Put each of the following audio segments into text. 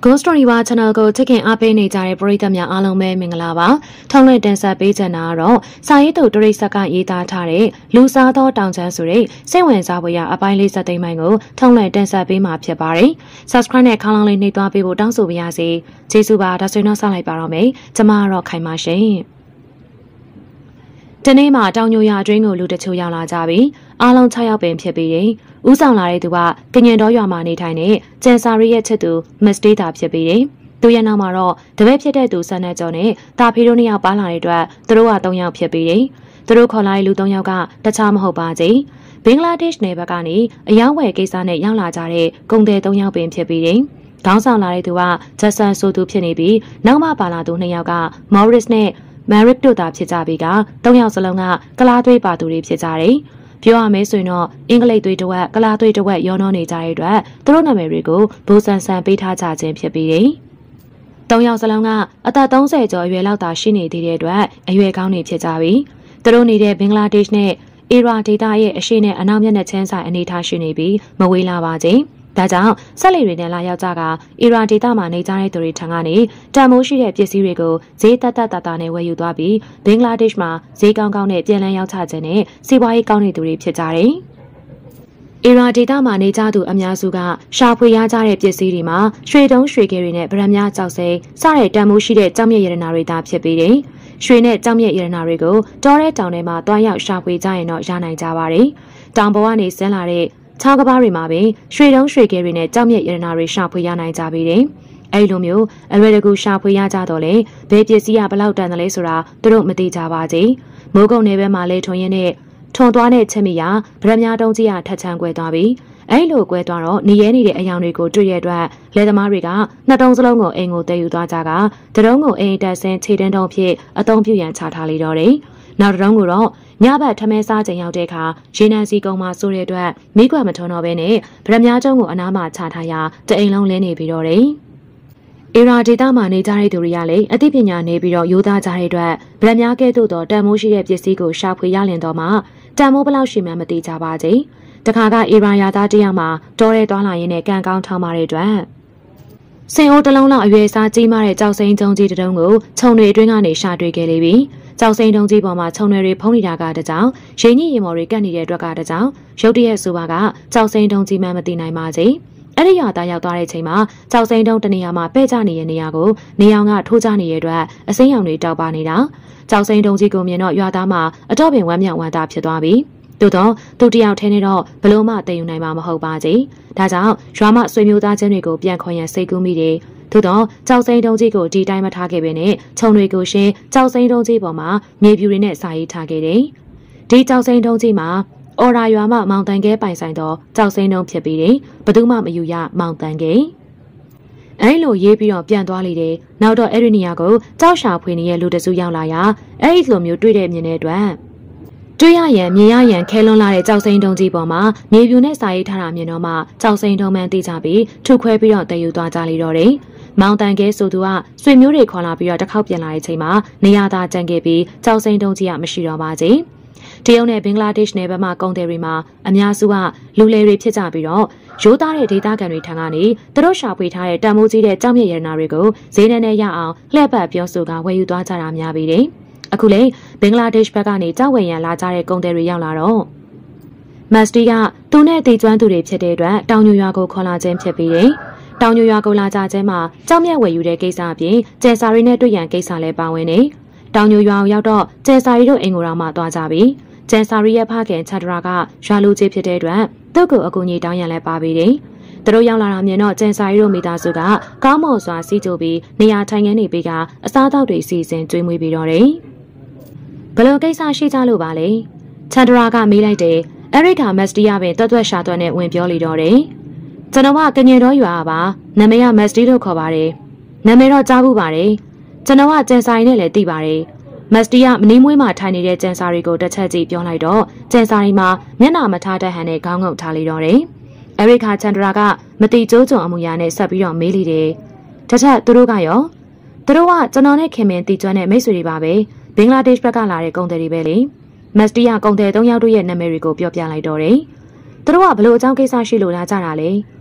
Ghost Story ว่า channel ကိုချစ်ခင်အားပေးနေကြတဲ့ပရိသတ်များအားလုံးပဲမင်္ဂလာပါထုံးလွှင့်တင်ဆက်ပေးချင်တာကတော့စာရေးသူတရိတ်ဆက်ကရေးသားထားတဲ့လူစားသောတောင်ချမ်းဆိုတဲ့စိတ်ဝင်စားဖွယ်ရာအပိုင်းလေးဆက်သိမ်းပိုင်းကိုထုံးလွှင့်တင်ဆက်ပေးမှာဖြစ်ပါတယ် Subscribe နဲ့ခေါင်းလောင်းလေးနှိပ်သွားပေးဖို့တောင်းဆိုပါရစေကျေးဇူးပါဒါဆိုရင်တော့ဆက်လိုက်ပါတော့မယ်ကျွန်မကတော့ခိုင်ပါရှင်ဒီနေ့မှာတောင်ညိုရွာအတွင်းကိုလူတချို့ရောက်လာကြပြီအားလုံး6ယောက်ပင်ဖြစ်ပြီးတယ်။ဦးဆောင်လာတဲ့သူကကညင်တော်ရွာမှာနေထိုင်တဲ့ကျန်စာရီရဲ့ချစ်သူမစ္စတေးတာဖြစ်ပြီးတယ်။သူရဲ့နောက်မှာတော့တပည့်ဖြစ်တဲ့သူဆန်နဲ့ကျော်နဲ့တာဖီတို့2ယောက်ပါလာတဲ့အတွက်သူတို့က3ယောက်ဖြစ်ပြီးတယ်။သူတို့ခေါ်လာတဲ့လူ3ယောက်ကတခြားမဟုတ်ပါဘူး။ဘင်္ဂလားဒေ့ရှ်နယ်ဘက်ကနေအယောင်းဝယ်ကိစ္စနဲ့ရောက်လာကြတဲ့ကုန်သည်3ယောက်ပင်ဖြစ်ပြီးတယ်။ခေါင်းဆောင်လာတဲ့သူကဂျက်ဆန်ဆိုသူဖြစ်နေပြီးနောက်မှပါလာသူ2ယောက်ကမော်ရစ်နဲ့Marrick တို့သာဖြစ်ကြပြီးက3ယောက်စလုံးကကလားသွေးပါသူတွေဖြစ်ကြတယ်။ပြောရမယ်ဆိုရင်တော့အင်္ဂလိပ်သွေးတစ်ဝက်ကလားသွေးတစ်ဝက်ရောနှောနေကြတဲ့အတွက်သူတို့နာမည်တွေကိုဘူဆန်ဆန်ပေးထားကြခြင်းဖြစ်ပြီးတယ်။3ယောက်စလုံးကအသက်30ကျော်အရွယ်လောက်သာရှိနေသေးတဲ့အတွက်အရွယ်ကောင်းနေဖြစ်ကြပြီ။သူတို့နေတဲ့ဘင်္ဂလားဒေ့ရှ်နဲ့အီရာဒေသရဲ့အရှေ့နဲ့အနောက်မျက်နှာချင်းဆိုင်အနေထားရှိနေပြီးမဝေးလာပါချင်း။ဒါကြောင့်ဆက်လီတွေနဲ့လာရောက်ကြကအီရန်ဒေသမှာနေကြတဲ့သူတွေထံကနေတန်မိုးရှိတဲ့ပစ္စည်းတွေကိုဈေးတက်တာနဲ့ဝယ်ယူသွားပြီးဘင်္ဂလားဒေ့ရှ်မှာဈေးကောင်းနဲ့ပြန်လည်ရောက်ချခြင်းနဲ့စီးပွားရေးကောင်းတဲ့သူတွေဖြစ်ကြတယ်။အီရန်ဒေသမှာနေကြသူအများစုကရှာဖွေရကြတဲ့ပစ္စည်းတွေမှာရွှေတုံးရွှေခဲတွေနဲ့ဗရမ်းများကြောက်စိမ်းစတဲ့တန်မိုးရှိတဲ့ကြောက်မြက်ရတနာတွေသာဖြစ်ပြီးတယ်။ရွှေနဲ့ကြောက်မြက်ရတနာတွေကိုတောတဲ့တောင်ထဲမှာတွားရောက်ရှာဖွေကြရင်တော့ရနိုင်ကြပါတယ်။တောင်ပေါ်ကနေဆင်းလာတဲ့ချောင်းကဘာတွေမှာပင်ရွှေတုံးရွှေခဲတွေနဲ့ကြောက်မြက်ရတနာတွေရှာဖွေရနိုင်ကြပြီတဲ့။အဲဒီလိုမျိုးအရွယ်တကူရှာဖွေရကြတော့လေဘယ်ပစ္စည်းကဘလောက်တန်တယ်လဲဆိုတာသူတို့မသိကြပါဘူး။မိုးကုတ်နယ်ဘက်မှာလဲထွန်ရင်းနဲ့ထွန်သွားတဲ့ချက်မိရဗရမများတုံးကြီးကထက်ချမ်းကွဲသွားပြီ။အဲဒီလိုကွဲသွားတော့နေရဲနေတဲ့အယောင်တွေကိုတွေ့ရတဲ့အတွက်လယ်သမားတွေကနှစ်တုံးစလုံးကိုအိမ်ကိုတည်ယူသွားကြကတတုံးကိုအိမ်တက်ဆင်းခြေတန်းတုံးဖြစ်အသုံးပြုရန်ချထားလိုက်တော့တယ်။နောက်တုံးကိုတော့ညဘက်ထမင်းစားချိန်ရောက်တဲ့အခါရေနံစီကုန်းမှာဆိုတဲ့အတွက်မိကွက်မထွန်းတော့ဘဲနဲ့ဗရမများကျုံကိုအနားမှာချထားရတအိမ်လုံးလင်းနေပြီးတော့တယ်။အီရာဒေသမှာနေကြတဲ့သူတွေကလည်းအသိပညာနေပြီးတော့ရိုးသားကြတဲ့အတွက်ဗရမများကဲ့သို့သောတန်မိုးရှိတဲ့ပစ္စည်းကိုရှာဖွေရလင်တော့မှတန်မိုးဘလောက်ရှိမှမသိကြပါဘူး။တခါကအီရာယာသားတယောက်မှာတောရဲသွားလာရင်းနဲ့ကန်ကောင်းထောင်းမာတဲ့အတွက်စင်အိုးတစ်လုံးလောက်အရွယ်စားကြီးမားတဲ့ကြောက်စိမ်းကျုံကြီးတစ်တုံးကိုခြုံတွေအတွင်းကနေရှာတွေ့ခဲ့လေပြီ။ကြောက်စိမ်းတုံးကြီးပေါ်မှာခြုံတွေဖုံးနေတာကတကြောင်ရင်းညရင်မော်တွေကတ်နေတဲ့အတွက်ကတကြောင်ရုတ်တရက်ဆိုပါကကြောက်စိမ်းတုံးကြီးမှမသိနိုင်ပါစေ။အဲ့ဒီရွာသားရောက်သွားတဲ့ချိန်မှာကြောက်စိမ်းတုံးတနေရာမှာပဲ့ကျနေတဲ့နေရာကိုနေအောင်ကထိုးချနေတဲ့အတွက်အစိမ်းရောင်တွေတောက်ပါနေတာ။ကြောက်စိမ်းတုံးကြီးကိုမြင်တော့ရွာသားမှာအတော့ပင်ဝမ်းမြောက်ဝမ်းသာဖြစ်သွားပြီ။သို့တော့သူတယောက်ထဲနဲ့တော့ဘလို့မှတည်ယူနိုင်မှာမဟုတ်ပါစေ။ဒါကြောင့်ရွာမဆွေမျိုးသားချင်းတွေကိုပြန်ခေါ်ရန်စိတ်ကူးမိတယ်။သို့တော့ကြောက်စိမ်းတုံးကြီးကိုဒီတိုင်းမထားခဲ့ပဲနဲ့ခြုံတွေကိုရှင်းကြောက်စိမ်းတုံးကြီးပေါ်မှာမြေပြူတွေနဲ့စာရေးထားခဲ့တယ်။ဒီကြောက်စိမ်းတုံးကြီးမှာအော်ရာရွာမမောင်တန်ကဲပိုင်ဆိုင်သောကြောက်စိမ်းတုံးဖြစ်ပြီးတယ်။ဘသူမှမယူရမောင်တန်ကဲ။အဲလိုရေးပြီးတော့ပြန်သွားလေတယ်။နောက်တော့အဲ့ဒီနေရာကိုကြောက်ရှာဖွေနေတဲ့လူတစုရောက်လာရာအဲ့ဒီလိုမျိုးတွေ့တဲ့မြင်တဲ့အတွက်တွေ့ရရင်မြင်ရရင်ခဲလွန်လာတဲ့ကြောက်စိမ်းတုံးကြီးပေါ်မှာမြေပြူနဲ့စာရေးထားတာမြင်တော့မှကြောက်စိမ်းတုံးမှန်းသိကြပြီးထုခွဲပြီးတော့တည်ယူသွားကြလိမ့်တော့တယ်။မောင်တန်ကဲဆိုသူကဆွေမျိုးတွေခေါ်လာပြီးတော့တစ်ခေါက်ပြန်လာတဲ့ချိန်မှာနေရသာကြံခဲ့ပြီးကြောက်စိမ်းတုံးကြီးကမရှိတော့ပါဘူး။တရုတ်နဲ့ဘင်္ဂလားဒေ့ရှ်နယ်ဘက်မှာကုန်တယ်တွေမှာအများစုကလူလေတွေဖြစ်ကြပြီးတော့ရိုးသားတဲ့ဒေသခံတွေထံကနေသူတို့ရှာဖွေထားတဲ့တန်မိုးကြီးတဲ့ကြောက်မြက်ရတနာတွေကိုဈေးနှန်းနဲ့ရအောင်လှည့်ပတ်ပြောဆိုကဝယ်ယူသွားကြတာများပြီးတယ်။အခုလေဘင်္ဂလားဒေ့ရှ်ဘက်ကနေကြောက်ဝယ်ရန်လာကြတဲ့ကုန်တယ်တွေရောက်လာတော့မတ်စတီကသူနဲ့တည်ကျွမ်းသူတွေဖြစ်တဲ့အတွက်တောင်ညိုရွာကိုခေါ်လာခြင်းဖြစ်ပြီးတယ်။တောင်ညိုရွာကိုလာကြခြင်းမှာကြောက်မြက်ဝယ်ယူတဲ့ကိစ္စအပြင်ကျယ်စာရီနဲ့တွေ့ရန်ကိစ္စလည်းပါဝင်နေ။တောင်ညိုရွာကိုရောက်တော့ကျယ်စာရီတို့အိမ်ကိုတော့မှသွားကြပြီ။ကျယ်စာရီရဲ့ဖခင်ချဒရာကရွာလူကြီးဖြစ်တဲ့အတွက်သူ့ကိုအကူအညီတောင်းရန်လည်းပါပြီးတယ်။သူတို့ရောက်လာတာမြင်တော့ကျယ်စာရီတို့မိသားစုကကောင်းမော်စွာစီးကြိုပြီးနေရာထိုင်ခင်းနေပြီးကအစားအသောက်တွေစီစဉ်ကျွေးမွေးပြီးတော့တယ်။ဘယ်လိုကိစ္စရှိကြလို့ပါလဲ။ချဒရာကမေးလိုက်တယ်။အဲ့ဒီခါမက်စတီယာပင်တွတ်တွတ်ရှာတွတ်နဲ့ဝင်ပြောလိတော့တယ်။ကျွန်တော်ကကညင်တော်ရွာပါနာမည်ကမက်စတီလို့ခေါ်ပါတယ်နာမည်တော့ကြားဘူးပါတယ်ကျွန်တော်ကကျန်စာရီနဲ့လည်းသိပါတယ်မက်စတီကမနီးမွေးမှာထိုင်နေတဲ့ကျန်စာရီကိုတစ်ချက်ကြည့်ပြောလိုက်တော့ကျန်စာရီမှာမျက်နှာမထားတဲ့ဟန်နဲ့ခေါင်းငုပ်ထားလိတော့တယ်အရိခါချန်ဒရာကမတိကျိုးကြုံအမှုရာနဲ့ဆက်ပြီးတော့မေးလိတယ်တစ်ချက်သူတို့ကရောသူတို့ကကျွန်တော်နဲ့ခင်မင်တီကျွမ်းတဲ့မိတ်ဆွေတွေပါပဲဘင်္ဂလားဒေ့ရှ်ဘက်ကလာတဲ့ကုန်တယ်တွေပဲလေမက်စတီကကုန်တယ်၃ယောက်တို့ရဲ့နာမည်တွေကိုပြောပြလိုက်တော့တယ်သူတို့ကဘလို့အကြောင်းကိစ္စရှိလို့လာကြတာလဲ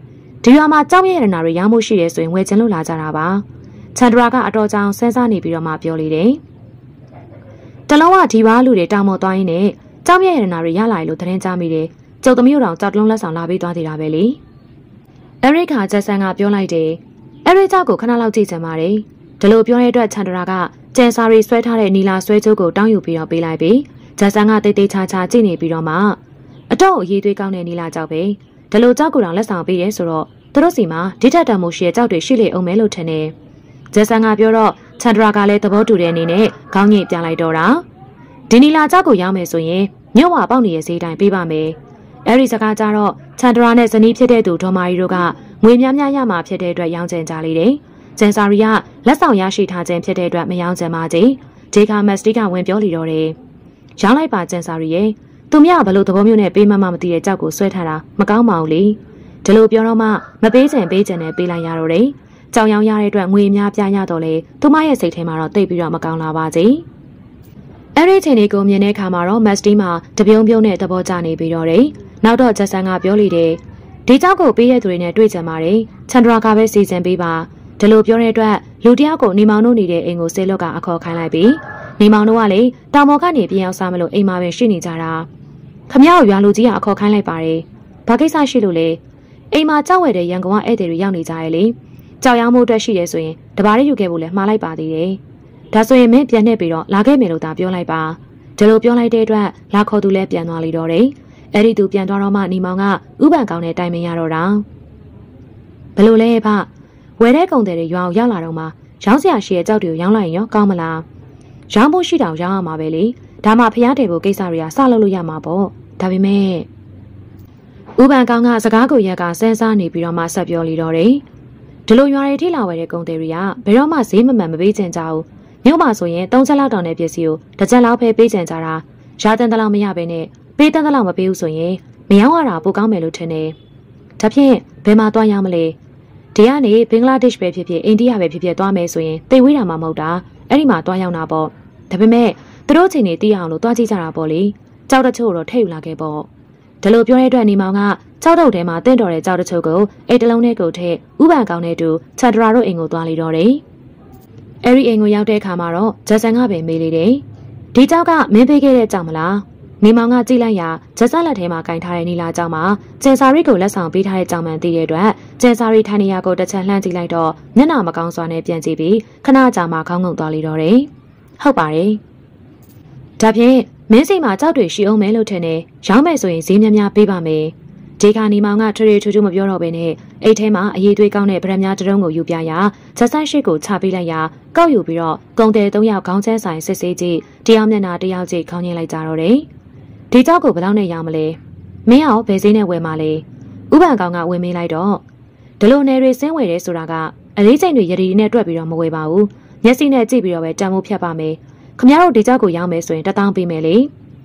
ဒီရွာမှာကြောက်ရရနာတွေရောင်းမှုရှိတယ်ဆိုရင်ဝယ်ချင်လို့လာကြတာပါချန်ဒရာကအတော်ကြောင်စဉ်းစားနေပြီးတော့မှပြောလေတယ်တလုံးကဒီဘာလူတွေတောင်မော်သွားရင်းနဲ့ကြောက်ရရနာတွေရလာလို့သတင်းကြားမိတယ်ကျုပ်သမီးတို့ကြောက်တလုံးလက်ဆောင်လာပေးသွားသေးတာပဲလေအရစ်ခါဂျက်ဆန်ကပြောလိုက်တယ်အရစ်ကြောက်ကိုခဏလောက်ကြည့်ချင်ပါတယ်ဒီလိုပြောတဲ့အတွက်ချန်ဒရာကကျန်စာရီဆွဲထားတဲ့နီလာဆွဲချိုးကိုတောင်းယူပြီးတော့ပေးလိုက်ပြီးဂျက်ဆန်ကတိတ်တိတ်ချာချာကြည့်နေပြီးတော့မှအတော့အရေးသွေးကောင်းတဲ့နီလာကြောက်ပဲဒီလိုကြောက်ကိုတောင်လက်ဆောင်ပေးတယ်ဆိုတော့သူတို့စီမှာဒီထက်တန်မိုးရှိတဲ့ကြောက်တွေရှိလေအောင်မဲလို့ထင်တယ်ဂျက်ဆန်ကပြောတော့ချန်ဒရာကလည်းသဘောတူတဲ့အနေနဲ့ခေါင်းညိတ်ပြလိုက်တော့တာဒီနီလာကြောက်ကိုရောင်းမယ်ဆိုရင်ညော့ဝပေါက်နေတဲ့ဈေးတိုင်းပေးပါမယ်အဲဒီစကားကြတော့ချန်ဒရာနဲ့ဇနီးဖြစ်တဲ့သူဒေါ်မာရီတို့ကငွေများများရမှာဖြစ်တဲ့အတွက်ရောင်းချင်ကြလေတယ်ကျန်စာရီကလက်ဆောင်ရရှိထားခြင်းဖြစ်တဲ့အတွက်မရောင်းချင်ပါသေးဂျေကာမက်စတီကဝင်ပြောလီတော့တယ်ရောင်းလိုက်ပါကျန်စာရီရဲ့သူမြဘလို့သဘောမျိုးနဲ့ပေးမှမသိတဲ့ကြောက်ကိုဆွဲထားတာမကောင်းပါဘူးလေဒီလိုပြောတော့မှမပေးချင်ပေးချင်နဲ့ပေးလိုက်ရတော့တယ်ကြောင်ရောင်ရတဲ့အတွက်ငွေများပြားရတော့လေသူမရဲ့စိတ်ထဲမှာတော့တိတ်ပြီးတော့မကောင်းလာပါစေအဲ့ဒီချိန်လေးကိုမြင်တဲ့အခါမှာတော့မက်စတီမှာတပြုံပြုံနဲ့သဘောကျနေပြီးတော့တယ်နောက်တော့ဂျက်ဆန်ကပြောလေတယ်ဒီကြောက်ကိုပေးတဲ့သူတွေနဲ့တွေ့ကြပါတယ်ချန်ဒရာကပဲစီစဉ်ပေးပါဒီလိုပြောတဲ့အတွက်လူတယောက်ကိုနေမောင်တို့နေတဲ့အိမ်ကိုဆေးလော့ကအခေါ်ခိုင်းလိုက်ပြီးနေမောင်တို့ကလေတောင်ပေါ်ကနေပြန်ရောက်စားမလို့အိမ်မှာပဲရှိနေကြတာခမရကိုရွာလူကြီးကအခေါ်ခိုင်းလိုက်ပါတယ်ဘာကိစ္စရှိလို့လဲအိမ်မှာကြောက်ဝဲတဲ့ရန်ကုန်ကဧည့်သည်တွေရောက်နေကြရဲ့လေကြောက်ရောင်းမှုအတွက်ရှိတယ်ဆိုရင်တဘာလေးယူခဲ့ဖို့လဲမှားလိုက်ပါသေးတယ်ဒါဆိုရင်မင်းပြန်နှက်ပြီးတော့လာခဲ့မယ်လို့သာပြောလိုက်ပါဒီလိုပြောလိုက်တဲ့အတွက်လာခေါ်သူလဲပြန်သွားလိတော့တယ်အဲ့ဒီသူပြန်သွားတော့မှနေမောင်ကဥပန်ကောင်းတဲ့တိုင်ပင်ရတော့တာဘလို့လဲဖဝယ်တဲ့ကုန်တွေရွာအောင်ရောက်လာတော့မှရောင်းစရာရှိတဲ့ကြောက်တွေကိုရောင်းလိုက်ရင်ရောကောင်းမလားရောင်းဖို့ရှိတောင်ရောင်းရမှာပဲလေဒါမှဖျားတယ်ဖို့ကိစ္စတွေကစလုပ်လို့ရမှာပေါ့ဒါပေမဲ့ဥပန်ကောင်းကစကားကိုရက်ကစဉ်းစားနေပြီးတော့မှဆက်ပြောလိတော့တယ်ဒီလိုရွာတွေထိလာဝယ်တဲ့ကုန်တွေကဘယ်တော့မှဈေးမမှန်မပေးချင်ကြဘူးမြို့မှာဆိုရင်3ချက်လောက်တောင်တဲ့ပစ္စည်းကိုတစ်ချက်လောက်ပဲပေးချင်ကြတာရာတန်တလောက်မရဘဲနဲ့ပေးတန်တလောက်မပေးဘူးဆိုရင်မရောင်းရတာပိုကောင်းမယ်လို့ထင်တယ်ဒါဖြင့်ဘယ်မှာသွားရမလဲဒီကနေဘင်္ဂလားဒေ့ရှ်ပဲဖြစ်ဖြစ်အိန္ဒိယပဲဖြစ်ဖြစ်သွားမယ်ဆိုရင်တိတ်ဝေးတာမှမဟုတ်တာအဲ့ဒီမှာသွားရောက်တာပေါ့ဒါပေမဲ့သူတို့ချိန်နေတီးအောင်လို့သွားကြည့်ကြတာပေါ့လေကြောက်တချို့တော့ထည့်ယူလာခဲ့ပေါ့ဒါလိုပြောတဲ့အတွက်နေမောင်ကကြောက်တုတ်ထဲမှာတင့်တော်တဲ့ကြောက်တချို့ကိုအိတ်တလုံးနဲ့ကိုထည့်ဥပန်ကောင်းတဲ့တူချန်ဒရာတို့အိမ်ကိုသွားလိတော့တယ်အဲ့ဒီအိမ်ကိုရောက်တဲ့အခါမှာတော့ဂျက်ဆန်ကပဲမေးလေတယ်ဒီကြောက်ကမင်းပေးခဲ့တဲ့ကြောက်မလားနေမောင်ကကြည့်လိုက်ရာဂျက်ဆန်လက်ထဲမှာကင်ထားတဲ့နီလာကြောက်မှာကျန်စာရီကိုလက်ဆောင်ပေးထားတဲ့ကြောက်မှန်သိတဲ့အတွက်ကျန်စာရီထိုင်နေရာကိုတစ်ချက်လှမ်းကြည့်လိုက်တော့မျက်နှာမကောင်းစွာနဲ့ပြန်ကြည့်ပြီးခဏကြာမှခေါင်းငုံသွားလိတော့တယ်ဟုတ်ပါတယ်ဒါဖြင့်မင်းစိတ်မှာကြောက်တွေရှိအောင်မဲလို့ထင်တယ်ရောင်းမယ်ဆိုရင်ဈေးများများပေးပါမယ်ဒီခါနေမောင်ကထွေထွေထူးထူးမပြောတော့ဘဲနဲ့အိတ်ထဲမှာအရေးသွေးကောင်းတဲ့ဗရက်များတရုံးကိုယူပြရာချက်ဆိုင်ရှိကိုချပေးလိုက်ရာကောက်ယူပြီးတော့ကုန်တယ်3ယောက်ခေါင်းချမ်းဆိုင်စစ်ဆေးကြည့်တယောက်မျက်နှာတယောက်ကြည့်ခေါင်းငင်းလိုက်ကြတော့တယ်ဒီကြောက်ကိုဘယ်လောက်နဲ့ရောင်းမလဲမင်းရောဘယ်ဈေးနဲ့ဝယ်မှာလဲဥပန်ကောင်ကဝင်မေးလိုက်တော့ဒီလိုနယ်တွေစင်းဝယ်တယ်ဆိုတာကအလေးချိန်တွေရည်ရည်နဲ့တွက်ပြီးတော့မဝယ်ပါဘူးမျက်စိနဲ့ကြည့်ပြီးတော့ပဲတန်ဖိုးဖြတ်ပါမယ်ခမရတို့ဒီကြောက်ကိုရောင်းမယ်ဆိုရင်1000ပေးမယ်လေ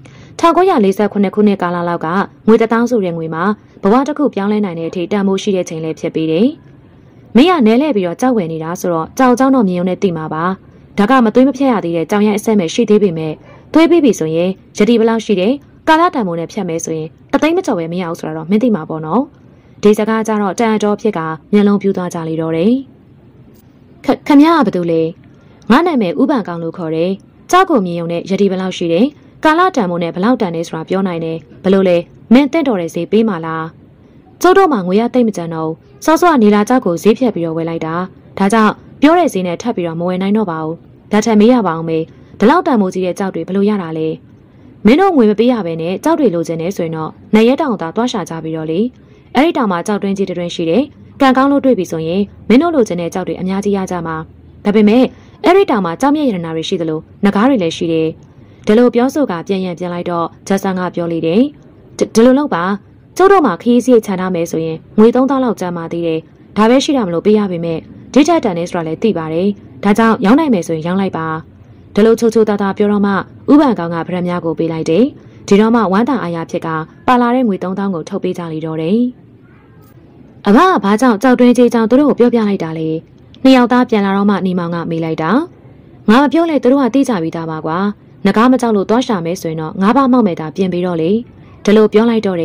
1948ခုနှစ်ကာလလောက်ကငွေ1000ဆိုတဲ့ငွေမှာဘဝတစ်ခုပြောင်းလဲနိုင်တဲ့အထိတန်ဖိုးရှိတဲ့ချိန်လေးဖြစ်ပြီးတယ်မင်းကနဲလဲပြီးတော့ကြောက်ဝယ်နေတာဆိုတော့ကြောက်ကြောင်းတော့မြင်ုံနဲ့သိမှာပါဒါကမသွေးမဖြတ်ရသေးတဲ့ကြောင်ရိုက်အဆက်မဲ့ရှိသေးပေမဲ့သွေးပြီးပြီဆိုရင်ယတိဘလောက်ရှိတယ်ကာလတန်ဖိုးနဲ့ဖြတ်မယ်ဆိုရင်3သိန်းမကျော်ပဲမရဘူးဆိုတော့မင်းသိမှာပေါ့နော်ဒီစကားကြတော့တန်အတော်ဖြစ်ကမျက်လုံးပြူသွားကြလေတော့တယ်ခမရကဘာတူလဲငါနာမည်ဥပန်ကောင်လို့ခေါ်တယ်ကြောက်ကိုမြင်ုံနဲ့ယတိဘလောက်ရှိတယ်ကာလတန်ဖိုးနဲ့ဘလောက်တန်နေဆိုတာပြောနိုင်တယ်ဘလို့လဲမင်းတင့်တော်တဲ့ဈေးပေးမှလားကျုပ်တို့မှငွေရသိမ့်မကြမ်းတော့စောစောကနေလာကြောက်ကိုဈေးဖြတ်ပြီးတော့ဝယ်လိုက်တာဒါကြောင့်ပြောတဲ့ဈေးနဲ့ထပ်ပြီးတော့မဝယ်နိုင်တော့ပါဘူးဒါထက်မေးရပါအောင်မေဒီလောက်တန်ဖိုးကြီးတဲ့ကြောက်တွေဘလို့ရတာလဲမင်းတို့ငွေမပေးရဘဲနဲ့ကြောက်တွေလိုချင်နေဆိုရင်တော့နေရဲတောင်သာသွားရှာကြပြီးတော့လေအဲ့ဒီတောင်မှာကြောက်တွင်းကြီးတွင်းရှိတယ်ကံကောင်းလို့တွေ့ပြီဆိုရင်မင်းတို့လိုချင်တဲ့ကြောက်တွေအများကြီးရကြမှာဒါပေမဲ့အဲ့ဒီတောင်မှာကြောက်မြရတနာတွေရှိသလိုငကားတွေလည်းရှိတယ်ဒီလိုပြောဆိုကပြန်ပြန်လိုက်တော့ဂျက်ဆန်ကပြောလိတယ်ဒီလိုလောက်ပါကျုပ်တို့မှာခရီးစရိတ်ချထားမယ်ဆိုရင်ငွေ3000လောက်ကျန်ပါသေးတယ်ဒါပဲရှိတာမလို့ပေးရပေမဲ့ဒီထက်တန်နေဆိုတာလည်းသိပါတယ်ဒါကြောင့်ရောင်းနိုင်မယ်ဆိုရင်ရောင်းလိုက်ပါဒီလိုချိုချိုတာတာပြောတော့မှဥပန်ကောင်ကဗရက်များကိုပေးလိုက်တယ်ဒီတော့မှဝမ်းသာအားရဖြစ်ကပါလာတဲ့ငွေ3000ကိုထုတ်ပေးကြလိတော့တယ်အဘကဘာကြောင့်ကြောက်တွင်းကြီးကြောင့်သူတို့ကိုပြောပြလိုက်တာလေနှစ်ယောက်သားပြန်လာတော့မှနေမောင်ကမေးလိုက်တာငါမပြောလဲသူတို့ကသိကြပြီးသားပါကွာငကားမကြောက်လို့သွားရှာမယ်ဆိုရင်တော့ငါးပါးမောက်မဲ့တာပြင်ပြီးတော့လေဒီလိုပြောလိုက်တော့တယ်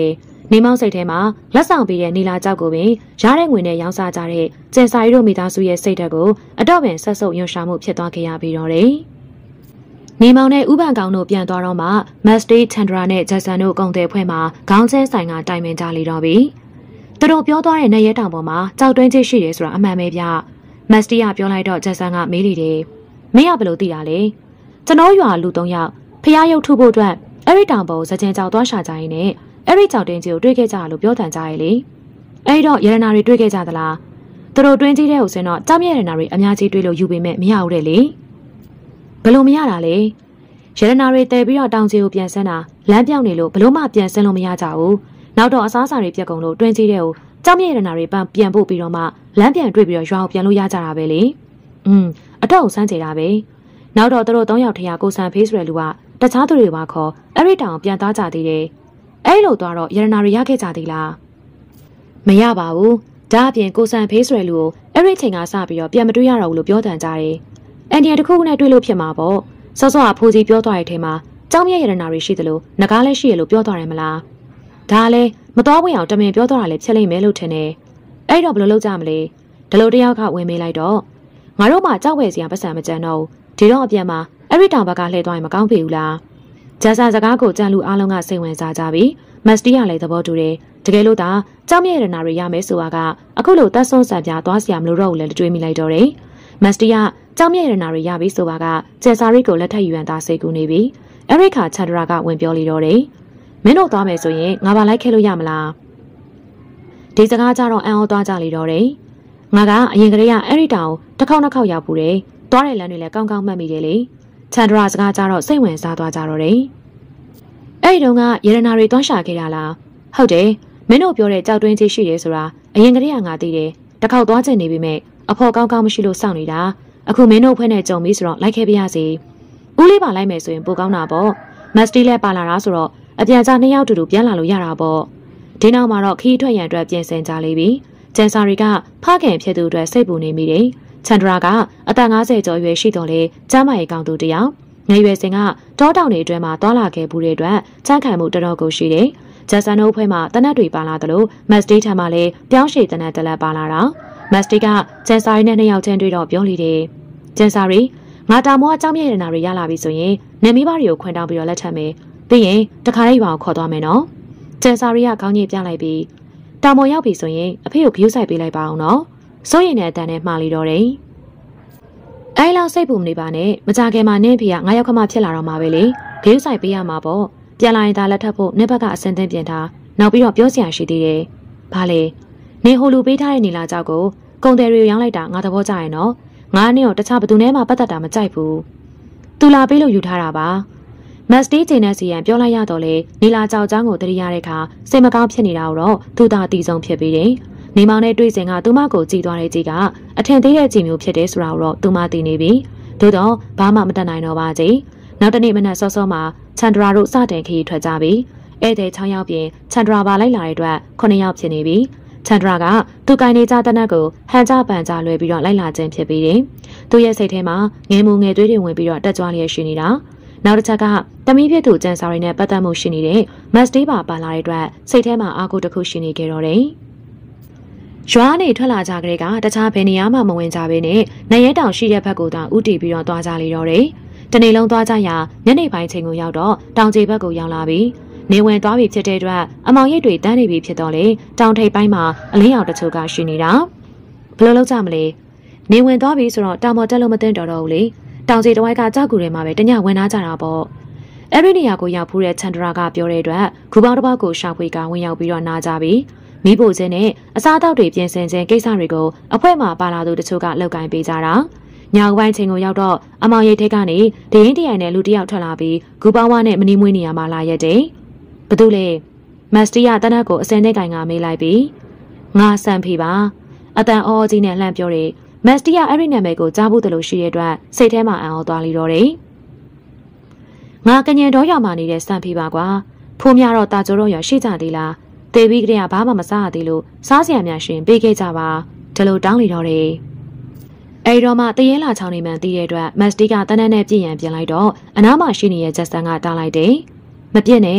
နေမောင်စိတ်ထဲမှာလက်ဆောင်ပေးတဲ့နီလာကြောက်ကိုပင်ရတဲ့ငွေနဲ့ရောင်းစားကြတဲ့ကျန်စာရီတို့မိသားစုရဲ့စိတ်ဓာတ်ကိုအတော့ပင်ဆက်ဆုပ်ယွန်ရှာမှုဖြစ်သွားခဲ့ရပြီးတော့တယ်။နေမောင်နဲ့ဥပန်ကောင်တို့ပြန်သွားတော့မှမက်စတေးချန်ဒရာနဲ့ဂျက်ဆန်တို့ကုန်တယ်ဖွဲ့မှာခေါင်းကျဲဆိုင်ကတိုင်ပင်ကြလေတော့ပြီ။သူတို့ပြောသွားတဲ့နေရဲတောင်ပေါ်မှာကြောက်တွင်းချစ်ရှိတယ်ဆိုတာအမှန်ပဲဗျ။မက်စတေးကပြောလိုက်တော့ဂျက်ဆန်ကမေးလေတယ်။မင်းကဘယ်လိုသိတာလဲ။ကျွန်တော်ရွာလူ3ယောက်ဖျားရုပ်ထုဖို့အတွက်အဲ့ဒီတောင်ပေါ်စကြင်ကြောက်သွားရှာကြရင်နဲ့အဲ့ဒီကြောက်တင်းကြီးကိုတွေ့ခဲ့ကြလို့ပြောတန်ကြရဲ့လေအဲ့တော့ရတနာတွေတွေ့ခဲ့ကြသလားသူတို့တွင်းကြီးတဲ့ဟိုစင်တော့ကြောက်မြရတနာတွေအများကြီးတွေ့လို့ယူပေမဲ့မရဘူးတဲ့လေဘလို့မရတာလဲရတနာတွေတဲပြီးတော့တောင်ကြီးကိုပြန်ဆန်းတာလမ်းပြောင်းနေလို့ဘလို့မှပြန်ဆန်းလို့မရကြဘူးနောက်တော့အစားအစာတွေပြက်ကုန်လို့တွင်းကြီးတဲ့ဟိုကြောက်မြရတနာတွေပြန်ပို့ပြီးတော့မှလမ်းပြန်တွေ့ပြီးတော့ရွာကိုပြန်လို့ရကြတာပဲလေအတော့ဆန်းချေတာပဲနောက်တော့သူတို့3ယောက်ထရာကိုဆန်ဖေးဆိုတဲ့လူကတခြားသူတွေပါခေါ်အဲ့ဒီတောင်ပြန်သားကြသေးတယ်အဲ့လိုသွားတော့ရတနာတွေရခဲ့ကြသေးလားမရပါဘူးဒါအပြင်ကိုဆန်ဖေးဆိုတဲ့လူကိုအဲ့ဒီချိန်ကစပြီးတော့ပြန်မတွေ့ရတော့ဘူးလို့ပြောတန်ကြတယ်အန်ဒီတစ်ခုနဲ့တွေ့လို့ဖြစ်မှာပေါ့စောစောကဖိုးကြီးပြောသွားတဲ့အချိန်မှာကြောင်းမြရတနာတွေရှိသလိုငကားလည်းရှိရလို့ပြောသွားတယ်မလားဒါလည်းမတော်ဝင်အောင်တမင်ပြောသွားတာလည်းဖြစ်လိမ့်မယ်လို့ထင်တယ်အဲ့တော့ဘယ်လိုလုပ်ကြမလဲဒီလိုတယောက်ကဝင်မေးလိုက်တော့ငါတို့မှကြောက်ဝဲစရာပတ်စံမကြမ်းတော့ဒီတော့အပြန်မှာအဲ့ဒီတောင်ဘက်ကလှည့်သွားရင်မကောင်းပြီဘူးလားဂျက်ဆာစကားကိုကြံလူအားလုံးကစိတ်ဝင်စားကြပြီမက်စတီးကလည်းသဘောတူတယ်တကယ်လို့သာကြောက်မြရတနာတွေရမယ်ဆိုတာကအခုလိုတက်ဆွန်းဆန်ပြသွားစရာမလိုတော့ဘူးလေတွေးမိလိုက်တော့တယ်မက်စတီးကကြောက်မြရတနာတွေရပြီဆိုတာကဂျက်ဆာရီကိုလက်ထပ်ယူရန်သာစိတ်ကူးနေပြီအဲ့ဒီခါချန်ဒရာကဝင်ပြောလေတော့တယ်မင်းတို့သွားမယ်ဆိုရင်ငါပါလိုက်ခဲလို့ရမလားဒီစကားကြတော့အံ့ဩသွားကြလေတော့တယ်ငါကအရင်ကတည်းကအဲ့ဒီတောင်တစ်ခေါက်နှစ်ခေါက်ရောက်ဘူးတယ်သွားတဲ့လမ်းတွေလည်းကောင်းကောင်းမှတ်မိတယ်လေချန်ဒရာစကားကြတော့စိတ်ဝင်စားသွားကြတော့တယ်အဲ့ဒီတုန်းကရတနာတွေတွန်းရှာခဲ့ရလားဟုတ်တယ်မင်းတို့ပြောတဲ့ကြောက်တွင်းကြီးရှိတယ်ဆိုတာအရင်ကတည်းကငါသိတယ်တစ်ခေါက်သွားချင်နေပြီမဲ့အဖော်ကောင်းကောင်းမရှိလို့စောင့်နေတာအခုမင်းတို့ဖွဲ့နဲ့ကြုံပြီးဆိုတော့လိုက်ခဲ့ပြရစီဦးလေးပါလိုက်မယ်ဆိုရင်ပိုကောင်းတာပေါ့မက်စတီလည်းပါလာတာဆိုတော့အပြန်ကြ2ယောက်တူတူပြန်လာလို့ရတာပေါ့ဒီနောက်မှာတော့ခီးထွက်ရန်အတွက်ပြင်ဆင်ကြလေပြီကျန်စာရီကဖခင်ဖြစ်သူအတွက်စိတ်ပူနေမိတယ်ချန်ဒရာကအသက်50ကျော်အရွယ်ရှိတော်လေကျမ်းမာရေးကောင်းသူတယောက်ငယ်ရွယ်စဉ်ကတောတောင်တွေအတွင်းမှာတွာလာခဲ့မှုတွေအတွက်ချမ်းခံမှုတော်တော်ကိုရှိတယ်ဂျက်ဆန်တို့ဖွဲ့မှာတနက်တွေပါလာသလိုမက်စတေးထံမှာလည်းပြောင်းရှည်တနက်တလက်ပါလာတာမက်စတေးကကျန်စာရီနဲ့2ယောက်ချင်းတွေ့တော့ပြောလိတယ်ကျန်စာရီငါတာမောအကြောင်းမြရနာတွေရလာပြီဆိုရင်နေမိဘတွေကိုခွင့်တောင်းပြီးတော့လက်ထပ်မယ်ပြီးရင်တခါလေးပါကိုခေါ်သွားမယ်နော်ကျန်စာရီကခေါင်းညိပြလိုက်ပြီးတာမောရောက်ပြီဆိုရင်အဖေကိုဂရုစိုက်ပေးလိုက်ပါအောင်နော်စိုးရင်တဲ့အတန်နဲ့မှားလိတော့တယ်အဲလောက်စိတ်ပူမနေပါနဲ့မကြခင်မှာနင်းဖေက9ယောက်ခမဖြစ်လာတော့မှာပဲလေဂရုစိုက်ပေးရမှာပေါ့ပြန်လာရင်ဒါလက်ထပ်ဖို့နင်းဘက်ကအစင်သင်းပြင်ထားနောက်ပြီးတော့ပြောစရာရှိသေးတယ်ဘာလဲနင်းဟိုလူပေးထားတဲ့နီလာကြောက်ကိုကုန်တယ်တွေရောင်းလိုက်တာငါသဘောကျရင်နော်ငါနဲ့တော့တခြားဘသူနဲ့မှပတ်သက်တာမကြိုက်ဘူးသူလာပေးလို့ယူထားတာပါမက်စတေးချိန်နဲ့စီရန်ပြောလိုက်ရတော့လေနီလာကြောက်ချောင်းကိုတရိရတဲ့အခါစိတ်မကောင်းဖြစ်နေတာတော့သူသာတီဆုံးဖြစ်ပြီးတယ်နေမောင်နဲ့တွေ့စဉ်ကသူမကိုကြည်သွားတဲ့ကြည်ကအထင်သေးတဲ့ကြည်မျိုးဖြစ်တယ်ဆိုတာတော့သူမသိနေပြီသို့တော့ဘာမှမတတ်နိုင်တော့ပါကြည်နောက်တနေ့မနက်စောစောမှာချန်ဒရာတို့စတင်ခရီးထွက်ကြပြီဧည့်သည်6ယောက်ပြင်ချန်ဒရာပါလိုက်လာတဲ့အတွက်9ယောက်ဖြစ်နေပြီချန်ဒရာကသူကိုင်နေကြတဲ့နက်ကိုဟန်ကြပန်ကြလွယ်ပြီးတော့လိုက်လာခြင်းဖြစ်ပြီးတယ်သူရဲ့စိတ်ထဲမှာငယ်မှုငယ်သွေးတွေဝင်ပြီးတော့တက်ကြွလျက်ရှိနေတာနောက်တစ်ချက်ကတမီးဖြစ်သူကျန်စာရီနဲ့ပတ်သက်မှုရှိနေတဲ့မက်စတေးပါလာတဲ့အတွက်စိတ်ထဲမှာအားကိုးတစ်ခုရှိနေကြတော့တယ်ရွာနေထွက်လာကြကလေးကတခြားဘယ်နေရာမှမဝင်ကြဘဲနဲ့နေရဲတောင်ရှိတဲ့ဘက်ကိုတောင်ဥတီပြီးတော့သွားကြလေတော့တယ်။တနေ့လုံးသွားကြရာညနေပိုင်းချိန်ကိုရောက်တော့တောင်ကျေဘက်ကိုရောက်လာပြီ။နေဝင်သွားပြီဖြစ်တဲ့အတွက်အမောင်ရိပ်တွေတန်းနေပြီဖြစ်တော့လေတောင်ထိပ်ပိုင်းမှာအလင်းရောင်တချို့ကရှိနေတာ။ဘယ်လိုလုပ်ကြမလဲ။နေဝင်သွားပြီဆိုတော့တောင်ပေါ်တက်လို့မသိတော့ဘူးလေ။တောင်ကျေတစ်ဝိုက်ကကြောက်ကူထဲမှာပဲတညဝင်လာကြတာပေါ့။အဲ့ဒီနေရာကိုရောက်ဖူးတဲ့ချန်ဒရာကပြောတဲ့အတွက်ဂူပေါင်းတစ်ပေါက်ကိုရှာဖွေကဝင်ရောက်ပြီးတော့နာကြပြီ။မိဖို့ခြင်းနဲ့အစားအသောက်တွေပြင်ဆင်ခြင်းကိစ္စတွေကိုအဖွဲ့မှပါလာသူတချို့ကလောက်ကိုင်းပေးကြတာညောင်ပိုင်းချိန်ကိုရောက်တော့အမောင်ရိပ်ထိတ်ကနေဒင်းတရိုင်နဲ့လူတယောက်ထွက်လာပြီးဂူပေါင်းဝါနဲ့မနီးမွေးနေရမှာလာရက်တယ်ဘသူလဲမက်စတီးကတနက်ကိုအစင်တဲ့ကိုင်ကမေးလိုက်ပြီးငါဆန်ဖေပါအတန်အော်ကြီးနဲ့လှမ်းပြောတယ်မက်စတီးကအဲ့ဒီနာမည်ကိုကြားဖို့တလို့ရှိတဲ့အတွက်စိတ်ထဲမှာအံ့ဩသွားလိတော့တယ်ငါကညင်တော်ရွာမှာနေတဲ့ဆန်ဖေပါကွာဖိုးများတော့တာကျော်တော့ရွာရှိကြသေးလားတေပြီးကလေးကဘာမှမစားရသေးလို့စားစရာများရှင်ပေးခဲ့ကြပါဒီလိုတောင်းလိတော့တယ်အဲဒီတော့မှတရေလာချောင်းနေမှန်တည်တဲ့အတွက်မက်စတီးကတနက်နဲ့ပြည့်ရန်ပြင်လိုက်တော့အနားမှာရှိနေတဲ့ဂျက်ဆန်ကတားလိုက်တယ်မပြည့်နဲ့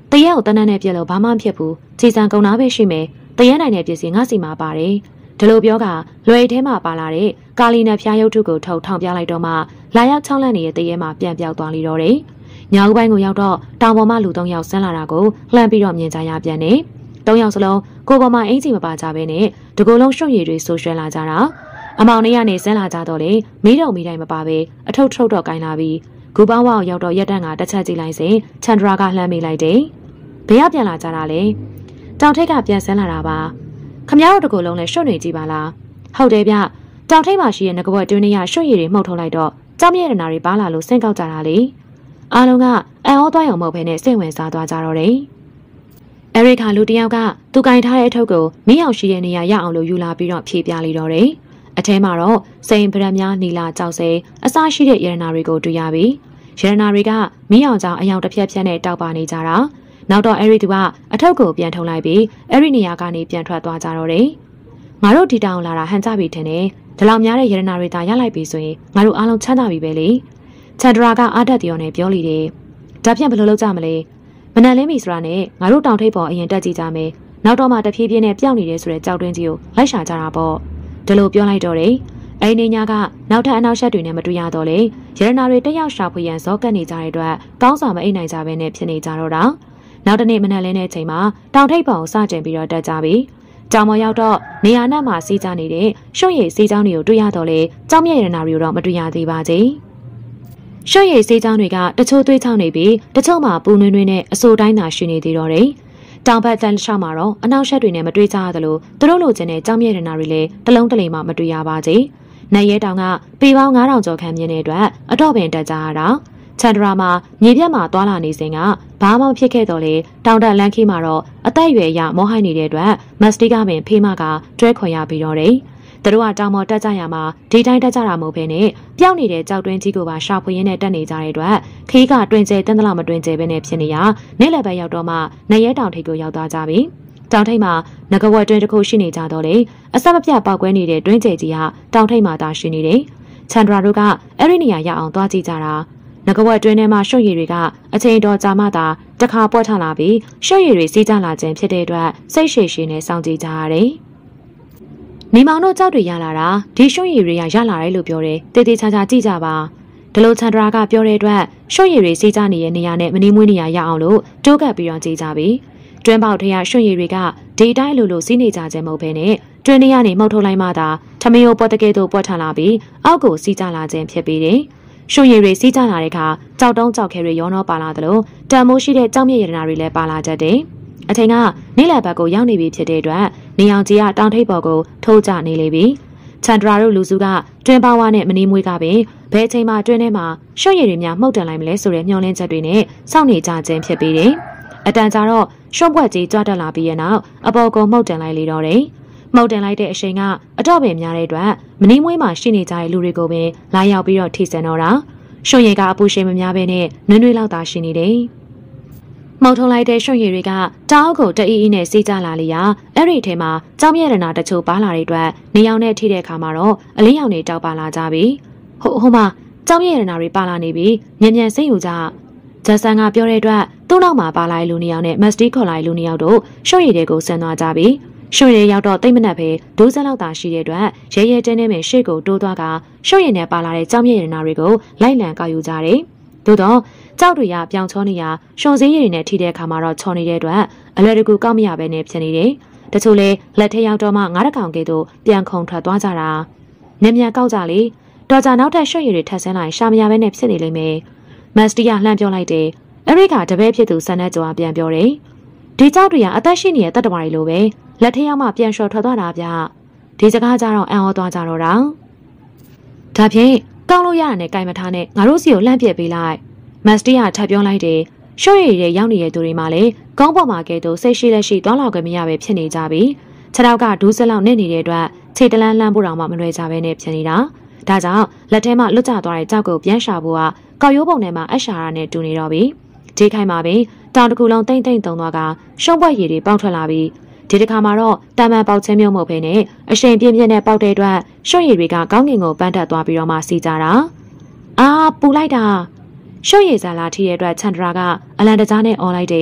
တရက်ကိုတန်းတန်းနဲ့ပြက်လို့ဘာမှမဖြစ်ဘူးခြေစံကုန်တာပဲရှိမယ်တရက်နိုင်တဲ့ပစ္စည်းငါစီမှာပါတယ်ဒီလိုပြောကလွယ်ထဲမှာပါလာတဲ့ကာလီနဲ့ဖျားရုပ်ထုကိုထုတ်ထောင်ပြလိုက်တော့မှလာရောက်ချောင်းလန့်နေတဲ့တရက်မှာပြန်ပြောက်သွားလိတော့တယ်ညဦးပိုင်းကိုရောက်တော့တောင်ပေါ်မှာလူ၃ယောက်ဆင်းလာတာကိုလှမ်းပြီးတော့မြင်ကြရပြန်တယ်၃ယောက်စလုံးကိုပေါ်မှာအင်ဂျီမပါကြဘဲနဲ့တကူလုံးရွှွန့်ရည်တွေဆိုးရွှဲလာကြတာအမောင်လေးကနေဆင်းလာကြတော့လေမီးတော်မီးတိုင်းမပါပဲအထုပ်ထုတ်တော့ကိုင်းလာပြီးဂူပေါင်းဝအောင်ရောက်တော့ရက်တန်းကတစ်ချက်ကြည့်လိုက်စဉ်ချန်ဒရာကလှမ်းမိလိုက်တယ်ဘယ်ကပြန်လာကြတာလဲတောင်ထိပ်ကပြန်ဆင်းလာတာပါခမရတို့တကူလုံးလည်းရွှွန့်နေကြည့်ပါလားဟုတ်တယ်ဗျတောင်ထိပ်မှာရှိတဲ့ငကဘွက်တွင်းထဲကရွှွန့်ရည်တွေမှုတ်ထုတ်လိုက်တော့ကြောက်မြဲရနာတွေပါလာလို့ဆင်းကောက်ကြတာလေအားလုံးကအံ့ဩသွားရုံမဟုတ်ဘဲနဲ့စိတ်ဝင်စားသွားကြတော့တယ်အဲရိခါလူတယောက်ကသူကင်ထားတဲ့အထုပ်ကိုမင်းအောင်ရှိတဲ့နေရာရအောင်လို့ယူလာပြီးတော့ဖြေပြလိုက်တော့တယ်အထဲမှာတော့စိန်ပရံများနီလာကြောက်စိအစရှိတဲ့ရတနာတွေကိုတွေ့ရပြီရတနာတွေကမင်းအောင်ကြောင့်အယောင်တစ်ဖြက်ဖြက်နဲ့တောက်ပါနေကြတာနောက်တော့အဲဒီသူကအထုပ်ကိုပြန်ထုတ်လိုက်ပြီးအဲဒီနေရာကနေပြန်ထွက်သွားကြတော့တယ်ငါတို့ဒီတောင်လာတာဟန်ကြပြီထင်တယ်ဒီလောက်များတဲ့ရတနာတွေသာရလိုက်ပြီဆိုရင်ငါတို့အားလုံးချမ်းသာပြီပဲလေချန်ဒရာကအားတက်ပြောနဲ့ပြောလိတယ်ဒါဖြင့်ဘယ်လိုလုပ်ကြမလဲမနက်လင်းပြီဆိုတာနဲ့ငါတို့တောင်ထိပ်ပေါ်အရင်တက်ကြည့်ကြမယ်နောက်တော့မှတဖြည်းဖြည်းနဲ့ပျောက်နေတယ်ဆိုတဲ့ကြောက်တွင်းကြီးကိုလိုက်ရှာကြတာပေါ့ဒီလိုပြောလိုက်တော့တယ်အဲ့ဒီညကနောက်ထပ်အနောက်ရှက်တွေနဲ့မတွေ့ရတော့လေရတနာတွေတက်ရောက်ရှာဖွေရန်ဇောကတ်နေကြတဲ့အတွက်ကောင်းစွာမအိပ်နိုင်ကြဘဲနဲ့ဖြစ်နေကြတော့တာနောက်တနေ့မနက်လင်းတဲ့အချိန်မှာတောင်ထိပ်ပေါ်ကိုစတင်ပြီးတော့တက်ကြပြီကြောင်မော်ရောက်တော့နေရာနဲ့မှာစီးကြနေတဲ့ရွှွန့်ရည်စီးကြောင်းတွေကိုတွေ့ရတော့လေကြောင်မြရတနာတွေကိုတော့မတွေ့ရသေးပါသေးရွှွန့်ရည်စေးချောင်းတွေကတချို့သွေးချောင်းနေပြီးတချို့မှာပူနွေးနွေးနဲ့အဆိုတိုင်းသာရှိနေသေးတော့တယ်။တောင်ဘက်တန်လျှောက်မှာတော့အနောက်ရှက်တွေနဲ့မတွေ့ကြရသလိုသူတို့လိုချင်တဲ့ကြောင်မြရတနာတွေလည်းတလုံးတလိမ်မှမတွေ့ရပါသေး။နိုင်ရဲတောင်ကပေပေါင်း9000ကျော်ခန့်မြင့်တဲ့အတွက်အတော့ပင်တက်ကြရတာ။ချန်ဒရာမှာမြေပြတ်မှာသွာလာနေစဉ်ကဘာမှဖြစ်ခဲ့တော့လေတောင်တက်လန်ခီမှာတော့အသက်အရွယ်ရမောဟိုက်နေတဲ့အတွက်မက်စတီကပင်ဖေးမကတွဲခွန်ရပြီးတော့တယ်။သူတို့ကတောင်ပေါ်တက်ကြရမှာဒီတိုင်းတက်ကြတာမဟုတ်ဘဲနဲ့ပျောက်နေတဲ့ကြောက်တွင်းကြီးကိုပါရှာဖွေရင်းနဲ့တက်နေကြတဲ့အတွက်ခီးကတွင်ကျဲတန်းတလောက်မတွင်ကျဲပဲနဲ့ဖြစ်နေရနေ့လယ်ဘက်ရောက်တော့မှနရဲတောင်ထိပ်ကိုရောက်သွားကြပြီတောင်ထိပ်မှာငကဝက်တွင်တစ်ခုရှိနေကြတော့လေအဆက်မပြတ်ပေါက်ကွဲနေတဲ့တွင်းကျဲကြီးဟာတောင်ထိပ်မှာသာရှိနေတယ်ချန်ဒရာတို့ကအဲ့ဒီနေရာရောက်အောင်သွားကြည့်ကြတာငကဝက်တွင်းထဲမှာရွှွန့်ရည်တွေကအချိန်တော်ကြာမှသာတခါပွက်ထလာပြီးရွှွန့်ရည်တွေစီးကြလာခြင်းဖြစ်တဲ့အတွက်စိတ်ရှည်ရှည်နဲ့စောင့်ကြည့်ကြရတယ်နေမောင်တို့ကြောက်တွေရလာတာဒီရွှွန့်ရည်တွေကရလာတယ်လို့ပြောတယ်တေးသေးချာချာကြည့်ကြပါဒီလိုချန်ဒရာကပြောတဲ့အတွက်ရွှွန့်ရည်တွေစီးကြနေတဲ့နေရာနဲ့မနီးမွေးနေရာရအောင်လို့တိုးကပ်ပြီးတော့ကြည့်ကြပြီတွင်းပေါက်ထဲကရွှွန့်ရည်တွေကဒီတိုင်းလိုစီးနေကြခြင်းမဟုတ်ဘဲနဲ့တွင်းထဲကနေမှုတ်ထုတ်လိုက်မှသာထမင်းကိုပွက်တကယ်တော့ပွက်ထလာပြီးအောက်ကိုစီးကြလာခြင်းဖြစ်ပြီးတယ်ရွှွန့်ရည်တွေစီးကြလာတဲ့အခါကြောက်တုံးကြောက်ခဲတွေရောနှောပါလာသလိုတန်မိုးရှိတဲ့ကြောက်မြင့်ရတနာတွေလည်းပါလာတတ်တယ်အချိန်ကနေ့လယ်ဘက်ကိုရောက်နေပြီဖြစ်တဲ့အတွက်နေအောင်ကြီးကတောင်ထိပ်ပေါ်ကိုထိုးကျနေလေပြီချန်ဒရာတို့လူစုကတွင်းပါဝါနဲ့မနီးမွေးကပင်ဘယ်အချိန်မှတွင်းထဲမှာရွှွန့်ရည်တွေများမှုတ်တင်လိုက်မလဲဆိုတဲ့မျှော်လင့်ချက်တွေနဲ့စောင့်နေကြခြင်းဖြစ်ပြီးတယ်အတန်ကြာတော့ရွှွန့်ပွက်ကြီးကြွတက်လာပြီးရဲ့နောက်အပေါ်ကိုမှုတ်တင်လိုက်လေတော့တယ်မှုတ်တင်လိုက်တဲ့အချိန်ကအတော့ပင်များတဲ့အတွက်မနီးမွေးမှာရှိနေကြတဲ့လူတွေကိုပင်လာရောက်ပြီးတော့ထိစံတော့တာရွှွန့်ရည်ကအပူရှင်မများပဲနဲ့နွေးနွေးလောက်သာရှိနေတယ်မှုတ်ထုံလိုက်တဲ့ရွှွန့်ရည်တွေကတောက်ကိုတအီးအီးနဲ့စီးကြလာလေရာအဲ့ဒီထဲမှာကြောင်မြရတနာတချို့ပါလာတဲ့အတွက်နေအောင်နဲ့ထိတဲ့အခါမှာတော့အလင်းရောင်တွေတောက်ပါလာကြပြီဟိုမှာကြောင်မြရတနာတွေပါလာနေပြီမြန်မြန်စိတ်ယူကြဂျက်ဆန်ကပြောတဲ့အတွက်သူ့နောက်မှာပါလာတဲ့လူနေအောင်နဲ့မက်စတီခေါ်လာတဲ့လူနေအောင်တို့ရွှွန့်ရည်တွေကိုဆန်သွားကြပြီရွှွန့်ရည်ရောက်တော့တိတ်မနက်ပဲဒိုးစက်လောက်သာရှိတဲ့အတွက်ရဲရဲတင်းတင်းပဲရှေ့ကိုတိုးသွားကရွှွန့်ရည်နဲ့ပါလာတဲ့ကြောင်မြရတနာတွေကိုလိုက်လံကောက်ယူကြတယ်သို့တော့ကြောက်တွေကပြောင်ချောနေရရှုံစည်းရည်တွေနဲ့ထိတဲ့အခါမှာတော့ချော်နေတဲ့အတွက်အလွယ်တကူကောက်မရပဲနဲ့ဖြစ်နေတယ်။တချို့လေလက်ထဲရောက်တော့မှငါးတကောင်ကဲတို့ပြန်ခုန်ထွက်သွားကြတာ။ညံ့ညံ့ကောက်ကြလေတော်ကြနောက်ထပ်ရွှွန့်ရည်တွေထပ်ဆင်းလာရင်ရှာမရပဲနဲ့ဖြစ်နေလိမ့်မယ်။မက်စတီကလှမ်းပြောလိုက်တယ်။အရိကတပည့်ဖြစ်သူဆန်တဲ့ကြွားပြန်ပြောတယ်။ဒီကြောက်တွေကအသက်ရှိနေတဲ့တတ်တဝါတွေလိုပဲလက်ထဲရောက်မှပြန်လျှော်ထွက်သွားတာဗျ။ဒီစကားကြတော့အံ့ဩသွားကြတော့တာ။ဒါဖြင့်ကောက်လို့ရတာနဲ့ကြိုင်မထားနဲ့ငါတို့စီကိုလှမ်းပြစ်ပေးလိုက်မက်စတီကထပ်ပြောလိုက်တယ်ရွှွန့်ရည်တွေရောက်နေတဲ့သူတွေမှလည်းကောင်းပေါ်မှာကဲတော့စိတ်ရှိလက်ရှိသွားလောက်ကြမရပဲဖြစ်နေကြပြီခြေထောက်ကဒူးစက်လောက်နဲ့နေတဲ့အတွက်ခြေတလန်းလှမ်းဖို့တောင်မှမလွယ်ကြပဲနဲ့ဖြစ်နေတာဒါကြောင့်လက်ထဲမှာလွတ်ကျသွားတဲ့ကြောက်ကိုပြန်ရှာဖို့ကကောက်ရိုးပုံထဲမှာအရှာရနဲ့တူနေတော့ပြီဒီခိုင်မှာပဲတောင်တစ်ခုလုံးတိမ့်တိမ့်တုံသွားကရှုံးပွက်ရည်တွေပေါက်ထွက်လာပြီးဒီတစ်ခါမှာတော့တာမန်ပေါက်ချင်းမျိုးမဟုတ်ဘဲနဲ့အရှိန်ပြင်းပြင်းနဲ့ပေါက်တဲ့အတွက်ရွှွန့်ရည်တွေကကောင်းကင်ကိုပန်းတက်သွားပြီးတော့မှစီးကြတာအာပူလိုက်တာရွှွန့်ရည်စားလာထိတဲ့အတွက်ချန်ဒရာကအလန်တကြားနဲ့អော်လိုက်တယ်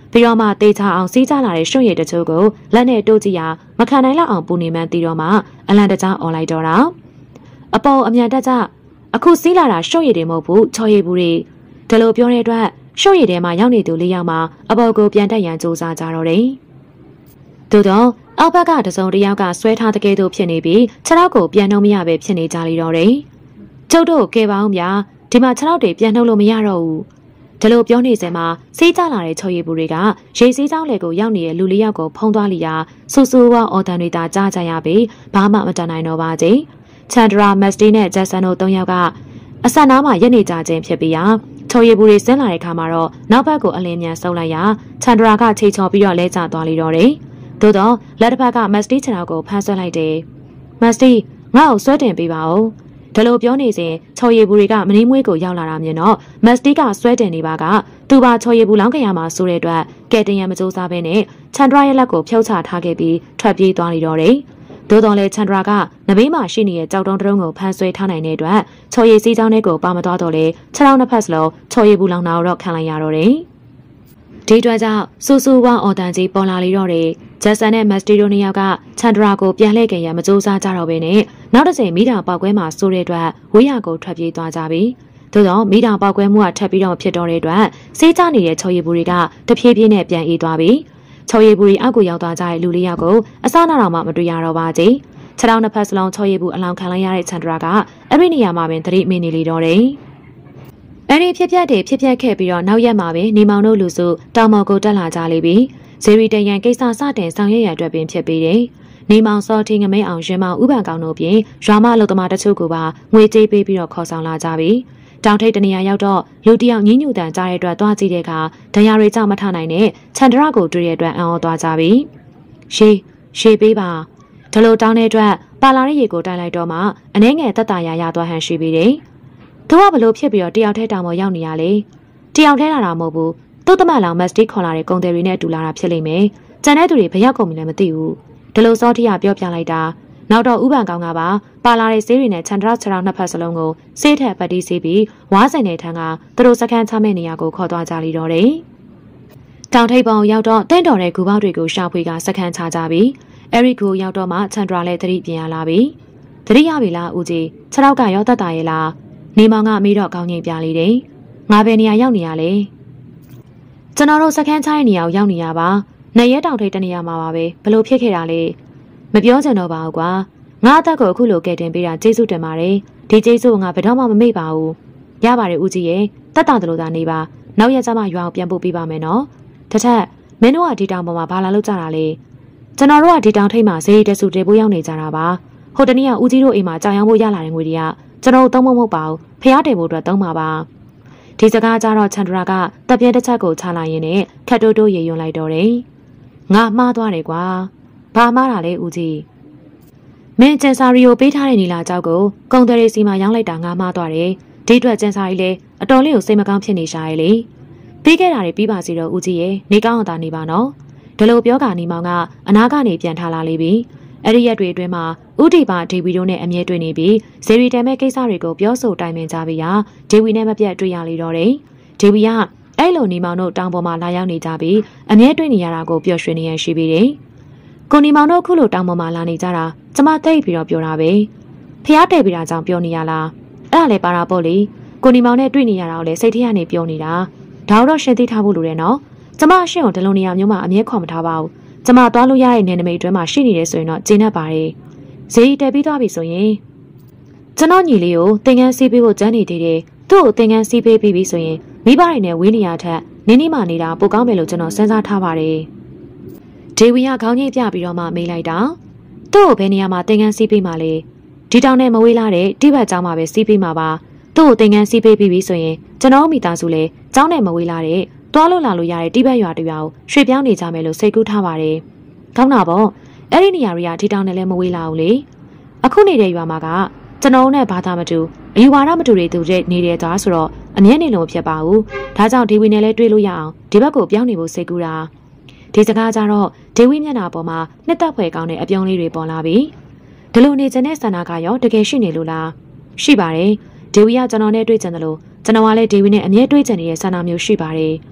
ပြီးတော့မှတေချာအောင်စီးကြလာတဲ့ရွှွန့်ရည်တချို့ကိုလက်နဲ့တိုးကြည့်ရာမခံနိုင်လောက်အောင်ပူနေမှန်းသိတော့မှအလန့်တကြားអော်လိုက်တော့တာအပေါ်အမြန်တက်ကြအခုစီးလာတာရွှွန့်ရည်တွေမဟုတ်ဘူးချော်ရည်ဘူးတွေဒါလိုပြောတဲ့အတွက်ရွှွန့်ရည်ထဲမှာရောက်နေသူ၄ယောက်မှအပေါ်ကိုပြန်တက်ရန်စူးစမ်းကြတော့တယ်သို့တော့အောက်ဘက်ကတစုံတစ်ယောက်ကဆွဲထားတဲ့ကဲ့သို့ဖြစ်နေပြီးခြေထောက်ကိုပြန်နှုံးမရပဲဖြစ်နေကြလိမ့်တော့တယ်ကျုပ်တို့ကဲပါအောင်ဗျာဒီမှာခြေထောက်တွေပြန်နှုတ်လို့မရတော့ဘူးဒါလိုပြောနေစမှာစီးကြလာတဲ့ချော်ရည်ဘူးတွေကရေစည်းကြောင်းလေကိုရောက်နေတဲ့လူလေးယောက်ကိုဖုံးသွားလိရာဆူဆူဝါအော်တန်တွေသာကြားကြရပြီးဘာမှမတန်နိုင်တော့ပါကြီးချန်ဒရာမက်စတီနဲ့ဂျက်ဆန်တို့၃ယောက်ကအဆက်နားမှာရက်နေကြခြင်းဖြစ်ပြီးချော်ရည်ဘူးတွေဆင်းလာတဲ့အခါမှာတော့နောက်ဘက်ကိုအလင်းမြန်ဆုပ်လိုက်ရာချန်ဒရာကခြေချော်ပြီးတော့လဲကျသွားလိတော့တယ်သို့တော့လက်တစ်ဖက်ကမက်စတီခြေထောက်ကိုဖမ်းဆွဲလိုက်တယ်မက်စတီငါ့ကိုဆွဲတင်ပေးပါဦးဒါလိုပြောနေစဉ်ချော်ရည်ဘူးတွေကမနီးမွေးကိုရောက်လာတာမြင်တော့မက်စတီကဆွဲတင်နေပါကသူပါချော်ရည်ဘူးလောင်းကြရမှာဆိုတဲ့အတွက်ကဲတင်ရမစူးစားဘဲနဲ့ချန်ဒရာရဲ့လက်ကိုဖြုတ်ချထားခဲ့ပြီးထွက်ပြေးသွားလိတော့တယ်သို့တော်လည်းချန်ဒရာကနဘေးမှာရှိနေတဲ့ကြောက်တုံးတုံးကိုဖမ်းဆွဲထားနိုင်တဲ့အတွက်ချော်ရည်စည်းချောင်းထဲကိုပါမသွားတော့လေခြေထောက်နှစ်ဖက်စလုံးချော်ရည်ဘူးလောင်းတာတော့ခံလိုက်ရတော့တယ်ဒီအတွက်ကြောင့်စူဆူဝါအော်တန်ကြီးပေါ်လာလိတော့တယ်ဂျက်ဆန်နဲ့မက်စတီတို့နှစ်ယောက်ကချန်ဒရာကိုပြန်လှည့်ကြရမစူးစားကြတော့ဘဲနဲ့နောက်တစ်ချိန်မိတာပေါက်ကွဲမှာဆိုတဲ့အတွက်ဝေးရကိုထွက်ပြေးသွားကြပြီသို့တော့မိတာပေါက်ကွဲမှုကထပ်ပြီးတော့ဖြစ်တော့တဲ့အတွက်စေးကြနေတဲ့ချော်ရည်ဘူးတွေကတဖြည်းဖြည်းနဲ့ပြန်အေးသွားပြီချော်ရည်ဘူးတွေအောက်ကိုရောက်သွားကြတဲ့လူလေးယောက်ကိုအစနာတော်မှမတွေ့ရတော့ပါကြီးခြေထောက်နှစ်ဖက်စလုံးချော်ရည်ဘူးအလောင်းခံလိုက်ရတဲ့ချန်ဒရာကအဲ့ဒီနေရာမှာပင်သတိမင်းနေလေတော့တယ်အဲ့ဒီဖြစ်ခဲ့ပြီးတော့နောက်ရက်မှာပဲနေမောင်တို့လူစုတောင်မော်ကိုတက်လာကြလိမ့်ပြီဇေရီတရန်ကိစ္စစတင်ဆောင်ရွက်ရအတွက်ပင်ဖြစ်ပြီးတယ်နေမောင်စောထင်းငမဲအောင်ရင်မောင်ဥပန်ကောင်တို့ပြင်ရွာမအလုပ်သမားတချို့ကပါငွေကြေးပေးပြီးတော့ခေါ်ဆောင်လာကြပြီတောင်ထိပ်တနေရာရောက်တော့လူတယောက်ညှဉ်းညူတန်ကြားတဲ့အတွက်သွားကြည့်တဲ့အခါဒဏ်ရာတွေကြောင့်မထနိုင်နဲ့ချန်ဒရာကိုတွေ့တဲ့အတွက်အံ့ဩသွားကြပြီရှေးပေးပါဒါလိုတောင်းတဲ့အတွက်ပါလာတဲ့ရေကိုတိုက်လိုက်တော့မှအနှဲငယ်တက်တာရသွားဟန်ရှိပြီးတယ်သူကဘလို့ဖြစ်ပြီးတော့တယောက်ထဲတောင်ပေါ်ရောက်နေရလေတယောက်ထဲလာတာမဟုတ်ဘူးသူ့တမန်လောင်မက်စတီခေါ်လာတဲ့ကုန်တယ်တွေနဲ့တူလာတာဖြစ်လိမ့်မယ်ကျန်တဲ့သူတွေဘယ်ရောက်ကုန်ပြီလဲမသိဘူးဒီလိုစောတိရပြောပြလိုက်တာနောက်တော့ဥပန်ကောင်ကပါလာတဲ့ဆေးတွေနဲ့ချန်ဒရာခြေထောက်နှစ်ဖက်စလုံးကိုဆေးထက်ပတ်တီးဆေးပြီးဝါးဆိုင်တဲ့ထန်းကသူတို့စခန်းချမဲ့နေရာကိုခေါ်သွားကြလိတော့တယ်တောင်ထိပ်ပေါင်ရောက်တော့တင့်တော်တဲ့ဂူပေါက်တွေကိုရှာဖွေကစခန်းချကြပြီအဲ့ဒီဂူရောက်တော့မှချန်ဒရာလည်းသတိပြင်ရလာပြီသတိရပြီလားဦးကြီးခြေထောက်ကရောတက်တာရဲ့လားနေမောင်ကမေးတော့ကောင်းငိမ့်ပြလေတယ်ငါဘယ်နေရာရောက်နေရလဲကျွန်တော်တို့စခန်းချတဲ့နေရာကိုရောက်နေရပါနေရဲတောင်ထိပ်တနေရာမှာပါပဲဘလို့ဖြစ်ခဲ့တာလဲမပြောချင်တော့ပါဘူးကွာငါအသက်ကိုအခုလိုကဲတင်ပေးတာကျေးဇူးတင်ပါတယ်ဒီကျေးဇူးကိုငါဘယ်တော့မှမမေ့ပါဘူးရပါတယ်ဦးကြီးရဲ့တက်တာတလို့သာနေပါနောက်ရက်ကျမှရွာကိုပြန်ပို့ပေးပါမယ်နော်တထက်မင်းတို့ကဒီတောင်ပေါ်မှာဘာလာလုပ်ကြတာလဲကျွန်တော်တို့ကဒီတောင်ထိပ်မှာဈေးတဆူတေပိုးရောက်နေကြတာပါဟိုတနေ့ကဦးကြီးတို့အိမ်မှာကြောင်ရောင်းဖို့ရလာတဲ့ငွေတွေကကျွန်တော်တို့သုံးမဟုတ်ပါဘူးဖျားတယ်ဖို့အတွက်သုံးပါပါဒီစကားကြတော့ချန်ဒရာကတပ်ပြဲတစ်ချက်ကိုချလာရင်းနဲ့ခက်တိုးတိုးရေယွန်းလိုက်တော့တယ်ငါမှားသွားတယ်ကွာဘာမှားတာလဲဦးကြီးမင်းကျန်စာရီကိုပေးထားတဲ့နီလာကြောက်ကိုကုံတယ်ရီစီမှာရောင်းလိုက်တာငါမှားသွားတယ်ဒီအတွက်ကျန်စာရီလည်းအတော်လေးကိုစိတ်မကောင်းဖြစ်နေရှာရဲ့လေပြီးခဲ့တာတွေပြီးပါစီတော့ဦးကြီးရဲ့နေကောင်းအောင်သာနေပါနော်ဒီလိုပြောကနေမောင်ကအနာကနေပြန်ထားလာလိမ့်ပြီအဲ့ဒီရက်တွေအတွင်းမှာဥတီပါဒေဝီတို့နဲ့အမြဲတွေ့နေပြီးဇေရီတန်မဲ့ကိစ္စတွေကိုပြောဆိုတိုင်ပင်ကြပြီးဒေဝီနဲ့မပြတ်တွေ့ရလေတော့တယ်ဒေဝီကအဲ့လိုနေမောင်တို့တောင်ပေါ်မှာလာရောက်နေကြပြီးအမြဲတွေ့နေရတာကိုပျော်ရွှင်နေရရှိပြီးတယ်ကိုနေမောင်တို့ခုလိုတောင်ပေါ်မှာလာနေကြတာကျမသိပြီးတော့ပြောတာပဲဖျားတယ်ပြီးတာကြောင့်ပြောနေရလားအဲ့ဒါလည်းပါတာပေါ့လေကိုနေမောင်နဲ့တွေ့နေရတာကိုလည်းစိတ်ထဲကနေပြောနေတာဒါတော့ရှင်းသိထားဖို့လိုတယ်နော်ကျမအရှင်းကိုဒီလိုနေရာမျိုးမှာအမြဲခေါ်မထားပါဘူးကျမသွားလို့ရတဲ့နယ်နိမိတ်အတွင်းမှာရှိနေတယ်ဆိုရင်တော့ကျင်းတတ်ပါတယ်ဈေးတက်ပြီးသွားပြီဆိုရင်ကျွန်တော်ညီလေးကိုသင်္ကန်းစီးပေးဖို့ကြမ်းနေသေးတယ်သူ့ကိုသင်္ကန်းစီးပေးပြီးပြီဆိုရင်မိဘတွေနဲ့ဝေးနေရထက်နင်းနီးမှနေတာပိုကောင်းမယ်လို့ကျွန်တော်စဉ်းစားထားပါတယ်ဒေဝီကခေါင်းကြီးပြပြီးတော့မှမေးလိုက်တာသူ့ကိုဘယ်နေရာမှာသင်္ကန်းစီးပေးမှလဲဒီတောင်နဲ့မဝေးလာတဲ့တိဘက်ကျောင်းမှာပဲစီးပေးမှာပါသူ့ကိုသင်္ကန်းစီးပေးပြီးပြီဆိုရင်ကျွန်တော်မိသားစုလည်းကျောင်းနဲ့မဝေးလာတဲ့သွားလို့လာလို့ရတဲ့တိဘက်ရွာတရွာကိုရွှေ့ပြောင်းနေကြမယ်လို့စိတ်ကူးထားပါတယ်ကောင်းတာပေါ့အဲ့ဒီနေရာတွေကဒီတောင်နဲ့လည်းမဝေးလာဘူးလေအခုနေတဲ့ရွာမှာကကျွန်တော်နဲ့ဘာသာမတူအယူဝါဒမတူတဲ့သူတွေနေတဲ့သားဆိုတော့အမြဲနေလို့ဖြစ်ပါဘူးဒါကြောင့်ဒေဝီနဲ့လည်းတွေ့လို့ရအောင်ဒီဘက်ကိုပြောင်းနေဖို့စိတ်ကူးတာဒီစကားကြတော့ဒေဝီမျက်နှာပေါ်မှာနှစ်သက်ဖွယ်ကောင်းတဲ့အပြုံးလေးတွေပေါ်လာပြီဒီလိုနေခြင်းနဲ့ဆန္ဒကရောတကယ်ရှိနေလို့လားရှိပါတယ်ဒေဝီကကျွန်တော်နဲ့တွေ့ကြတယ်လို့ကျွန်တော်ကလည်းဒေဝီနဲ့အမြဲတွေ့ကြနေတဲ့ဆန္ဒမျိုးရှိပါတယ်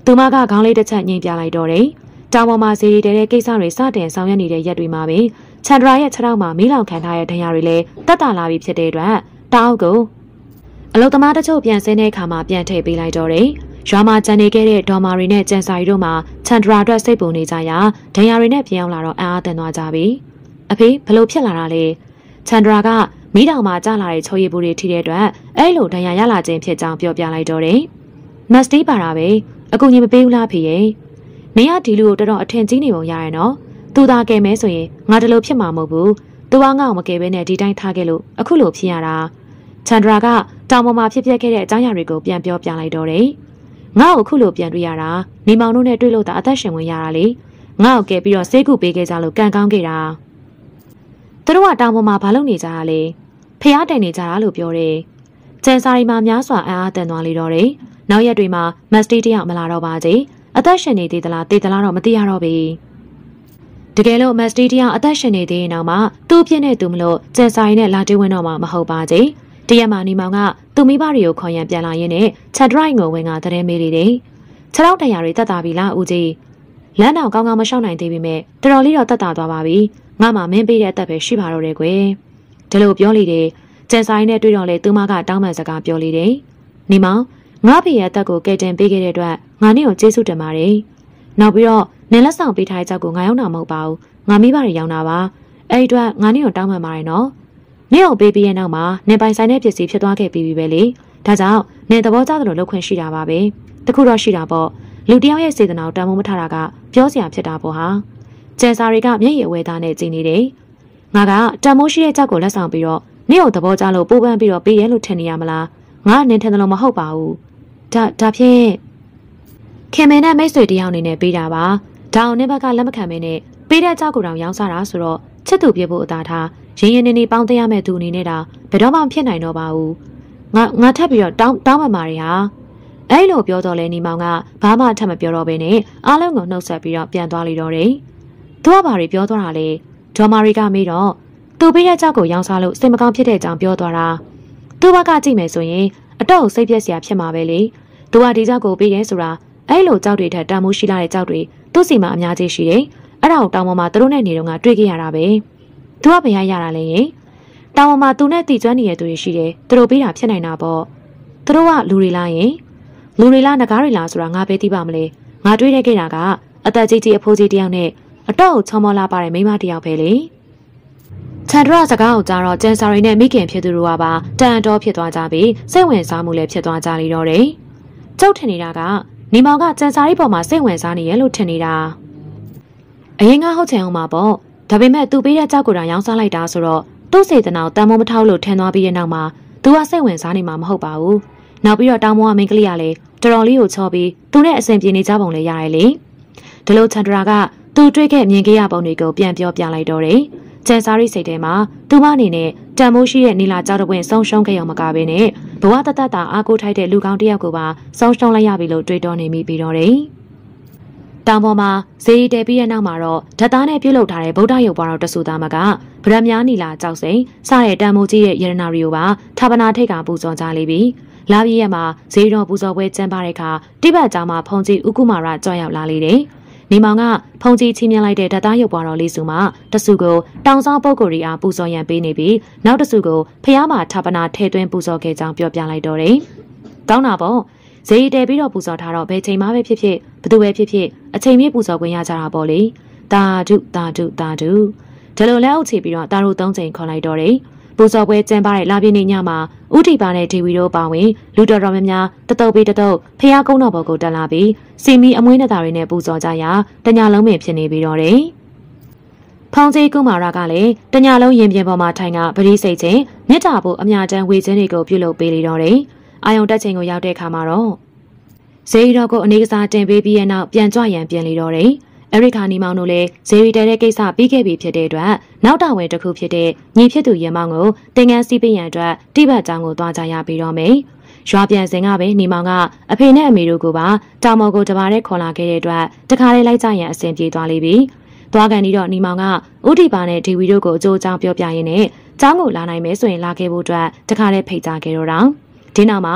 သူမကခေါင်းလေးတစ်ချက်ညှိပြလိုက်တော့တယ်။တောင်ပေါ်မှာဇီရီတဲတဲ့ကိစ္စတွေစတင်ဆောင်ရွက်နေတဲ့ရက်တွေမှာပဲချန်ဒရာရဲ့ခြေထောက်မှာမီးလောင်ခံထားတဲ့ဒဏ်ရာတွေလည်းတက်တာလာပြီးဖြစ်တဲ့အတွက်တောက်ကိုအလုသမားတချို့ပြန်ဆင်းတဲ့အခါမှာပြန်ထည့်ပေးလိုက်တော့တယ်။ရွာမှာကျန်နေခဲ့တဲ့ဒေါ်မာရီနဲ့ကျန်စာရီတို့မှာချန်ဒရာအတွက်စိတ်ပူနေကြရာဒဏ်ရာတွေနဲ့ပြန်ရောက်လာတော့အံ့အားသင့်သွားကြပြီ။အဖေဘလို့ဖြစ်လာတာလဲ။ချန်ဒရာကမီးတောင်မှာကျလာတဲ့ချိုးရည်ပူတွေထိတဲ့အတွက်အဲ့လိုဒဏ်ရာရလာခြင်းဖြစ်ကြောင်းပြောပြလိုက်တော့တယ်။မက်စတီးပါတာပဲအကူကြီးမပေးဘူးလားဖေရဲ့။နေရဒီလူကိုတော်တော်အထင်ကြီးနေပုံရရနော်။သူသာကဲမဲဆိုရင်ငါတလို့ဖြစ်မှာမဟုတ်ဘူး။သူကငါ့ကိုမကဲဘဲနဲ့ဒီတိုင်းထားခဲ့လို့အခုလိုဖြစ်ရတာ။ချန်ဒရာကတောင်ပေါ်မှာဖြစ်ပျက်ခဲ့တဲ့အကြောင်းအရာတွေကိုပြန်ပြောပြလိုက်တော့တယ်။ငါ့ကိုအခုလိုပြန်တွေ့ရတာနေမောင်တို့နဲ့တွေ့လို့သာအသက်ရှင်ဝင်ရတာလေ။ငါ့ကိုကဲပြီးတော့ဆေးကုပေးခဲ့ကြလို့ကံကောင်းခဲ့တာ။သူတို့ကတောင်ပေါ်မှာဘာလုပ်နေကြတာလဲ။ဖျားတိုင်နေကြတာလို့ပြောတယ်။ကျန်စာရီမှာများစွာအံ့အားသင့်သွားလေတော့တယ်။နောက်ရက်တွေမှာမက်စတီးတယောက်မလာတော့ပါသေး။အသက်ရှင်နေသေးသလားသေသလားတော့မသိရတော့ဘူး။တကယ်လို့မက်စတီးတယောက်အသက်ရှင်နေသေးရင်တော့မှသူ့ပြင်းနဲ့သူမလို့ကျန်စာရီနဲ့လာတွေ့ဝင်တော့မှမဟုတ်ပါသေး။တရက်မှနေမောင်ကသူ့မိဘတွေကိုခေါ်ရန်ပြန်လာရင်းနဲ့ချက်ဒရိုက်ကိုဝင်ကတဲ့မေးလေတယ်။ခြေထောက်တံရတွေတက်တာပြီလားဦးကြီး။လမ်းတော့ကောင်းကောင်းမရှောက်နိုင်သေးပေမဲ့တော်တော်လေးတော့တက်တာသွားပါပြီ။ငါမှမင်းပေးတဲ့အသက်ပဲရှိပါတော့တယ်ကွယ်။ဒီလိုပြောလေတယ်။ကျန်စာရီနဲ့တွေ့တော့လေသူမကတောင်းပန်စကားပြောလေတယ်။နေမောင်ငါဖေရဲ့အသက်ကိုကယ်တင်ပေးခဲ့တဲ့အတွက်ငါနဲ့ကိုကျေးဇူးတင်ပါတယ်။နောက်ပြီးတော့နင်လက်ဆောင်ပေးထားတဲ့ကြောက်ကိုငါရောက်တာမဟုတ်ပါဘူး။ငါမိဘတွေရောက်တာပါ။အဲ့ဒီအတွက်ငါနဲ့ကိုတောင်းပန်ပါတယ်နော်။နင့်ကိုပေးပြီးရဲ့နောက်မှာနင်ပိုင်ဆိုင်တဲ့ပစ္စည်းဖြစ်သွားခဲ့ပြီးပြီပဲလေ။ဒါကြောင့်နင်သဘောကျသလိုလုပ်ခွင့်ရှိတာပါပဲ။တခုတော့ရှိတာပေါ့။လူတယောက်ရဲ့စေတနာကိုတန်ဖိုးမထားတာကပြောစရာဖြစ်တာပေါ့ဟာ။ကျန်စာတွေကမျက်ရည်အဝဲသားနဲ့ကြည်နေတယ်။ငါကတန်မိုးရှိတဲ့ကြောက်ကိုလက်ဆောင်ပြီးတော့နင့်ကိုသဘောကျလို့ပိုးပန်းပြီးတော့ပေးရဲလို့ထင်နေရမလား။ငါနင်ထင်တယ်လို့မဟုတ်ပါဘူး။ဒါဖြင့်ခင်မင်းနဲ့မိတ်ဆွေတယောက်အနေနဲ့ပေးတာပါ။ဒါအောင်နင့်ဘက်ကလက်မခံမင်းနဲ့ပေးတဲ့ကြောက်ကိုတောင်ရောင်းစားတာဆိုတော့ချစ်သူပြဖို့အသာထားရင်းရင်းနေနေပေါင်းတရမဲ့သူအနေနဲ့ဒါဘယ်တော့မှဖြစ်နိုင်တော့ပါဘူးငါထပ်ပြီးတော့တောင်းပန်ပါတယ်ဟာအဲ့လိုပြောတော့လဲနေမောင်ကဘာမှထပ်မပြောတော့ဘဲနဲ့အားလုံးကိုနှုတ်ဆက်ပြီးတော့ပြန်သွားလိတော့တယ်သူကဘာတွေပြောသွားတာလဲဒေါ်မာရီကမေးတော့သူပေးတဲ့ကြောက်ကိုရောင်းစားလို့စိတ်မကောင်းဖြစ်တဲ့အကြောင်းပြောသွားတာသူ့ဘက်ကကြည့်မယ်ဆိုရင်အတော့စိတ်ပြက်စရာဖြစ်မှာပဲလေသူကဒီကြောက်ကိုပေးရဲဆိုတာအဲ့လိုကြောက်တွေထက်တန်မိုးရှိလာတဲ့ကြောက်တွေသူ့စီမှာအများကြီးရှိတယ်အဲ့ဒါကိုတောင်ပေါ်မှာသူတို့နဲ့နေတော့ကတွေ့ခဲ့ရတာပဲသူကဘယ်ရတာလဲရင်တောင်ပေါ်မှာသူနဲ့တည်ကျွမ်းနေတဲ့သူတွေရှိတယ်သူတို့ပေးတာဖြစ်နိုင်တာပေါ့သူတို့ကလူတွေလားရင်လူတွေလားငကားတွေလားဆိုတာငါပဲသိပါမလဲငါတွေ့တဲ့ခဲ့တာကအသက်ကြီးကြီးအဖိုးကြီးတယောက်နဲ့အတော့ကိုချောမောလာပါတဲ့မိန်းမတယောက်ပဲလေချန်ဒရာစကားကိုကြားတော့ကျန်စာရီနဲ့မိခင်ဖြစ်သူတို့ကပါတန်တော်ဖြစ်သွားကြပြီးစိတ်ဝင်စားမှုလည်းဖြစ်သွားကြလိတော့တယ်ကျုပ်ထင်နေတာကနေမောင်ကကျန်စာရီပေါ်မှာစိတ်ဝင်စားနေရလို့ထင်နေတာအရင်ကဟုတ်ချင်အောင်ပါပေါ့ဒါပေမဲ့သူပေးတဲ့ကြောက်ကိုတောင်ရောင်းစားလိုက်တာဆိုတော့သူ့စေတနာကိုတန်မိုးမထောက်လို့ထင်သွားပြီးတဲ့နောက်မှာသူကစိတ်ဝင်စားနေမှာမဟုတ်ပါဘူးနောက်ပြီးတော့တောင်မောကမင်းကလေးကလည်းတော်တော်လေးကိုချောပြီးသူနဲ့အဆင်ပြေနေကြပုံလည်းရတယ်လေဒီလိုချန်ဒရာကသူတွေ့ခဲ့မြင်ခဲ့ရပုံတွေကိုပြန်ပြောပြလိုက်တော့တယ်ကျန်စာရီစိတ်ထဲမှာသူမအနေနဲ့တန်မိုးရှိတဲ့နီလာကြောက်တဲ့ဝင်ဆုံးရှုံးခဲ့အောင်မကဘဲနဲ့ဘဝတသက်တာအားကိုးထိုက်တဲ့လူကောင်းတစ်ယောက်ကိုပါဆုံးရှုံးလိုက်ရပြီလို့တွေးတောနေမိပြီးတော့တယ်တောင်ပေါ်မှာဇေယီတဲပြီးရဲ့နောက်မှာတော့ဓာတ်သားနဲ့ပြုတ်လုထားတဲ့ဗုဒ္ဓရုပ်ပွားတော်တဆူသားမကဗရမများနီလာကြောက်စိန်စတဲ့တန်မိုးကြီးရဲ့ယရနာရီကိုပါဌာပနာထိတ်ကပူဇော်ကြလိမ့်ပြီလာပြည့်ရက်မှာဇေယီတော်ပူဇော်ပွဲကျင်းပတဲ့အခါတိဘက်ကျောင်းမှာဖုန်ကြီးဥကုမာရကြွရောက်လာလေတယ်နေမောင်ကဖုန်ကြီးချင်းမြင်လိုက်တဲ့ဓာတ်သားရုပ်ပွားတော်လေးစုမှာတဆူကိုတောင်ဆောင်ပုဂ္ဂိုလ်ရီအားပူဇော်ရန်ပေးနေပြီးနောက်တဆူကိုဖျားမှာဌာပနာထဲသွင်းပူဇော်ခဲ့ကြောင်းပြောပြလိုက်တော့တယ်ကောင်းတာပေါ့ဇေယီတဲပြီးတော့ပူဇော်ထားတော့ဘယ်ချိန်မှပဲဖြစ်ဖြစ်ဘသူပဲဖြစ်ဖြစ်အချိန်ပြည့်ပူဇော်ခွင့်ရကြတာပေါ့လေတာဒုဒီလိုလက်အုပ်ချပြီးတော့တာတို့၃ချိန်ခေါ်လိုက်တော့တယ်ပူဇော်ပွဲကျင်းပတဲ့လာပြည့်နေ့ညမှာဥတီပါနဲ့ဒေဝီတို့ပါဝင်လူတော်တော်များများတတုပ်ပြီးတတုပ်ဖျားကုန်းတော်ဘော်ကိုတက်လာပြီးစီမီအမွှေးနဲ့သားတွေနဲ့ပူဇော်ကြရာတညလုံးပင်ဖြစ်နေပြီးတော့တယ်ဖုန်ကြီးကုမာရကလည်းတညလုံးရင်ပြင်ပေါ်မှာထိုင်ကပရိစိတ်ချင်းမြတ်တာဖို့အများတန်းဝေခြင်းတွေကိုပြုလုပ်ပေးလေတော့တယ်အာယုံတက်ချိန်ကိုရောက်တဲ့အခါမှာတော့ဇေယီတော်ကိုအနေကစားတင်ပေးပြီးရဲ့နောက်ပြန်ကြွရန်ပြန်လေတော့တယ်။အဲဒီခါနီမောင်တို့လည်းဇေယီတဲတဲ့ကိစ္စပြီးခဲ့ပြီဖြစ်တဲ့အတွက်နောက်တာဝန်တစ်ခုဖြစ်တဲ့ညီဖြစ်သူရဲမောင်ကိုတင်ငန်းစီးပေးရန်အတွက်တိဘက်ကျောင်းကိုသွားကြရပြီးတော့မယ်။ရွာပြန်စဉ်ကပဲနီမောင်ကအဖေနဲ့အမေတို့ကပါတောင်မော်ကိုတပါးတဲ့ခေါ်လာခဲ့တဲ့အတွက်တခါလေးလိုက်ကြရန်အဆင်ပြေသွားလိမ့်ပြီ။သွားကန်ပြီးတော့နီမောင်ကဥတီပါနဲ့ဒီဝီတို့ကိုအကျိုးအကြောင်းပြောပြရင်းနဲ့ကျောင်းကိုလာနိုင်မယ်ဆိုရင်လာခဲ့ဖို့အတွက်တခါလေးဖိတ်ကြားခဲ့တော့တာ။ဒီနောက်မှာတ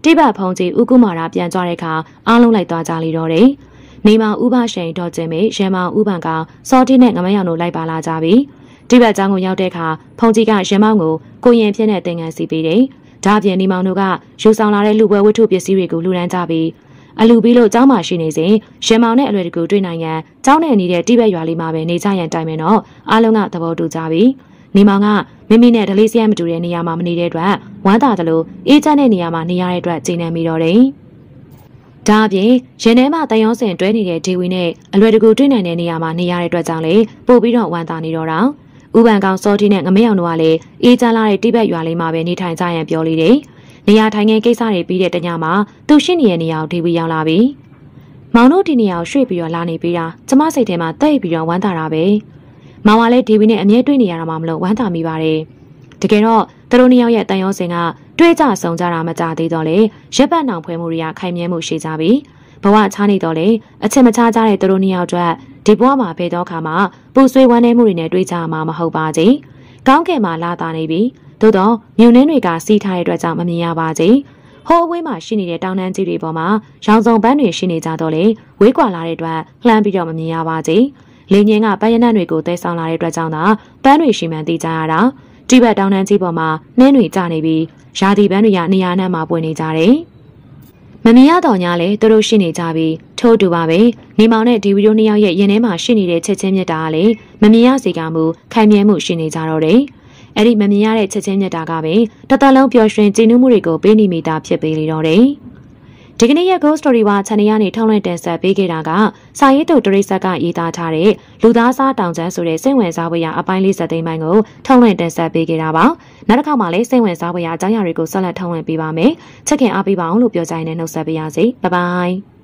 တိဘက်ဖုန်ကြီးဥကုမာရာပြန်ကြွတဲ့အခါအားလုံးလိုက်သွားကြလိတော့တယ်နေမောင်ဥပရှိန်တော်ကျင်းမေရမောင်ဥပန်ကောင်စောတိနဲ့ငမယောင်တို့လိုက်ပါလာကြပြီတိဘက်ကျောင်းကိုရောက်တဲ့အခါဖုန်ကြီးကရမောင်ကိုကိုရင်ဖြစ်တဲ့သင်္ကန်းစီပေးတယ်ဒါအပြင်နေမောင်တို့ကယူဆောင်လာတဲ့လူပွဲဝတ္ထုပစ္စည်းတွေကိုလှူဒန်းကြပြီးအလူပြီးလို့ကျောင်းမှာရှိနေစဉ်ရမောင်နဲ့အလွယ်တကူတွေ့နိုင်ရန်ကျောင်းနဲ့နေတဲ့တိဘက်ရွာလေးမှာပဲနေကြရန်တိုင်ပင်တော့အားလုံးကသဘောတူကြပြီနေမောင်ကမိမိနဲ့ဒလေးစရိုက်မတူတဲ့နေရာမှာမနေတဲ့အတွက်ဝမ်းသာတယ်လို့အေးချမ်းတဲ့နေရာမှာနေရတဲ့အတွက်ကျေနပ်မိတော့တယ်ဒါအပြင်ရင်ထဲမှာတန်ရုံးစင်တွဲနေတဲ့ဒေဝီနဲ့အလွယ်တကူတွေ့နိုင်တဲ့နေရာမှာနေရတဲ့အတွက်ကြောင့်လေပို့ပြီးတော့ဝမ်းသာနေတော့တာဥပန်ကောင်စောတီနဲ့ငမယောင်တို့ကလည်းအေးချမ်းလာတဲ့တိဘက်ရွာလေးမှာပဲနေထိုင်ကြရန်ပြောလေးတယ်နေရာထိုင်ခင်းကိစ္စတွေပြီးတဲ့တညမှာသူရှိနေတဲ့နေရာကိုဒေဝီရောက်လာပြီမောင်တို့ဒီနေရာကိုရွှေ့ပြီးတော့လာနေပြီးတာကျမစိတ်ထဲမှာတိတ်ပြီးတော့ဝမ်းသာတာပဲမောင်ကလည်းဒေဝီနဲ့အမြဲတွေ့နေရတာမှမလို့ဝမ်းသာမိပါတယ်တကယ်တော့သူတို့နှစ်ယောက်ရဲ့တန်ရုံးစင်ကတွေ့ကြဆောင်ကြတာမကြသေးတော့လေရက်ပတ်နောင်ဖွဲမှုတွေကခိုင်မြဲမှုရှိကြပြီဘဝချားနေတော့လေအချက်မချကြတဲ့သူတို့နှစ်ယောက်အတွက်ဒီဘဝမှာဘယ်တော့ခါမှပူဆွေးဝမ်းနည်းမှုတွေနဲ့တွေ့ကြမှာမဟုတ်ပါကြီးကောင်းကင်မှာလာတာနေပြီသို့တော့မြုံနှင်းတွေကစီးထားတဲ့အတွက်ကြောင့်မမြင်ရပါကြီးဟိုးအဝေးမှာရှိနေတဲ့တောင်တန်းကြီးတွေပေါ်မှာရောင်စုံပန်းတွေရှိနေကြတော့လေဝေးကွာလာတဲ့အတွက်လှမ်းပြီးတော့မမြင်ရပါကြီးလေငင်းကပန်းရနံ့တွေကိုတဲဆောင်လာတဲ့အတွက်ကြောင့်သာပန်းတွေရှိမှန်သိကြရတာတိဘက်တောင်တန်းကြီးပေါ်မှာနှင်းတွေကျနေပြီးရာသီပန်းတွေကနေရာနဲ့မှာပွင့်နေကြတယ်မမြင်ရတော့ညာလေသူတို့ရှိနေကြပြီးထို့တူပါပဲနေမောင်နဲ့ဒီဗီဒီယိုနှစ်ယောက်ရဲ့ရင်ထဲမှာရှိနေတဲ့ချက်ချင်းမြတ်တာကလေမမြင်ရစေကမှုခိုင်မြဲမှုရှိနေကြတော့တယ်အဲ့ဒီမမြင်ရတဲ့ချက်ချင်းမြတ်တာကပဲတသက်လုံးပျော်ရွှင်ကြည်နူးမှုတွေကိုပေးနေမိတာဖြစ်ပေလေတော့တယ်ဒီကနေ့ရဲ့ Ghost Story ဝါ channel ကနေထောက်လွှင့်တင်ဆက်ပေးခဲ့တာကစာရေးသူတရိษက်ကရေးသားထားတဲ့လူသားစားတောင်ကျမ်းဆိုတဲ့စိတ်ဝင်စားဖွယ်ရာအပိုင်း40သိန်းပိုင်းကိုထောက်လွှင့်တင်ဆက်ပေးခဲ့တာပါနောက်တစ်ခါမှလည်းစိတ်ဝင်စားဖွယ်ရာအကြောင်းအရာတွေကိုဆက်လက်ထောက်လွှင့်ပေးပါမယ်ချက်ခင်အားပေးပါအောင်လို့ပြောကြရင်လည်းနှုတ်ဆက်ပေးရစေဘိုင်ဘိုင်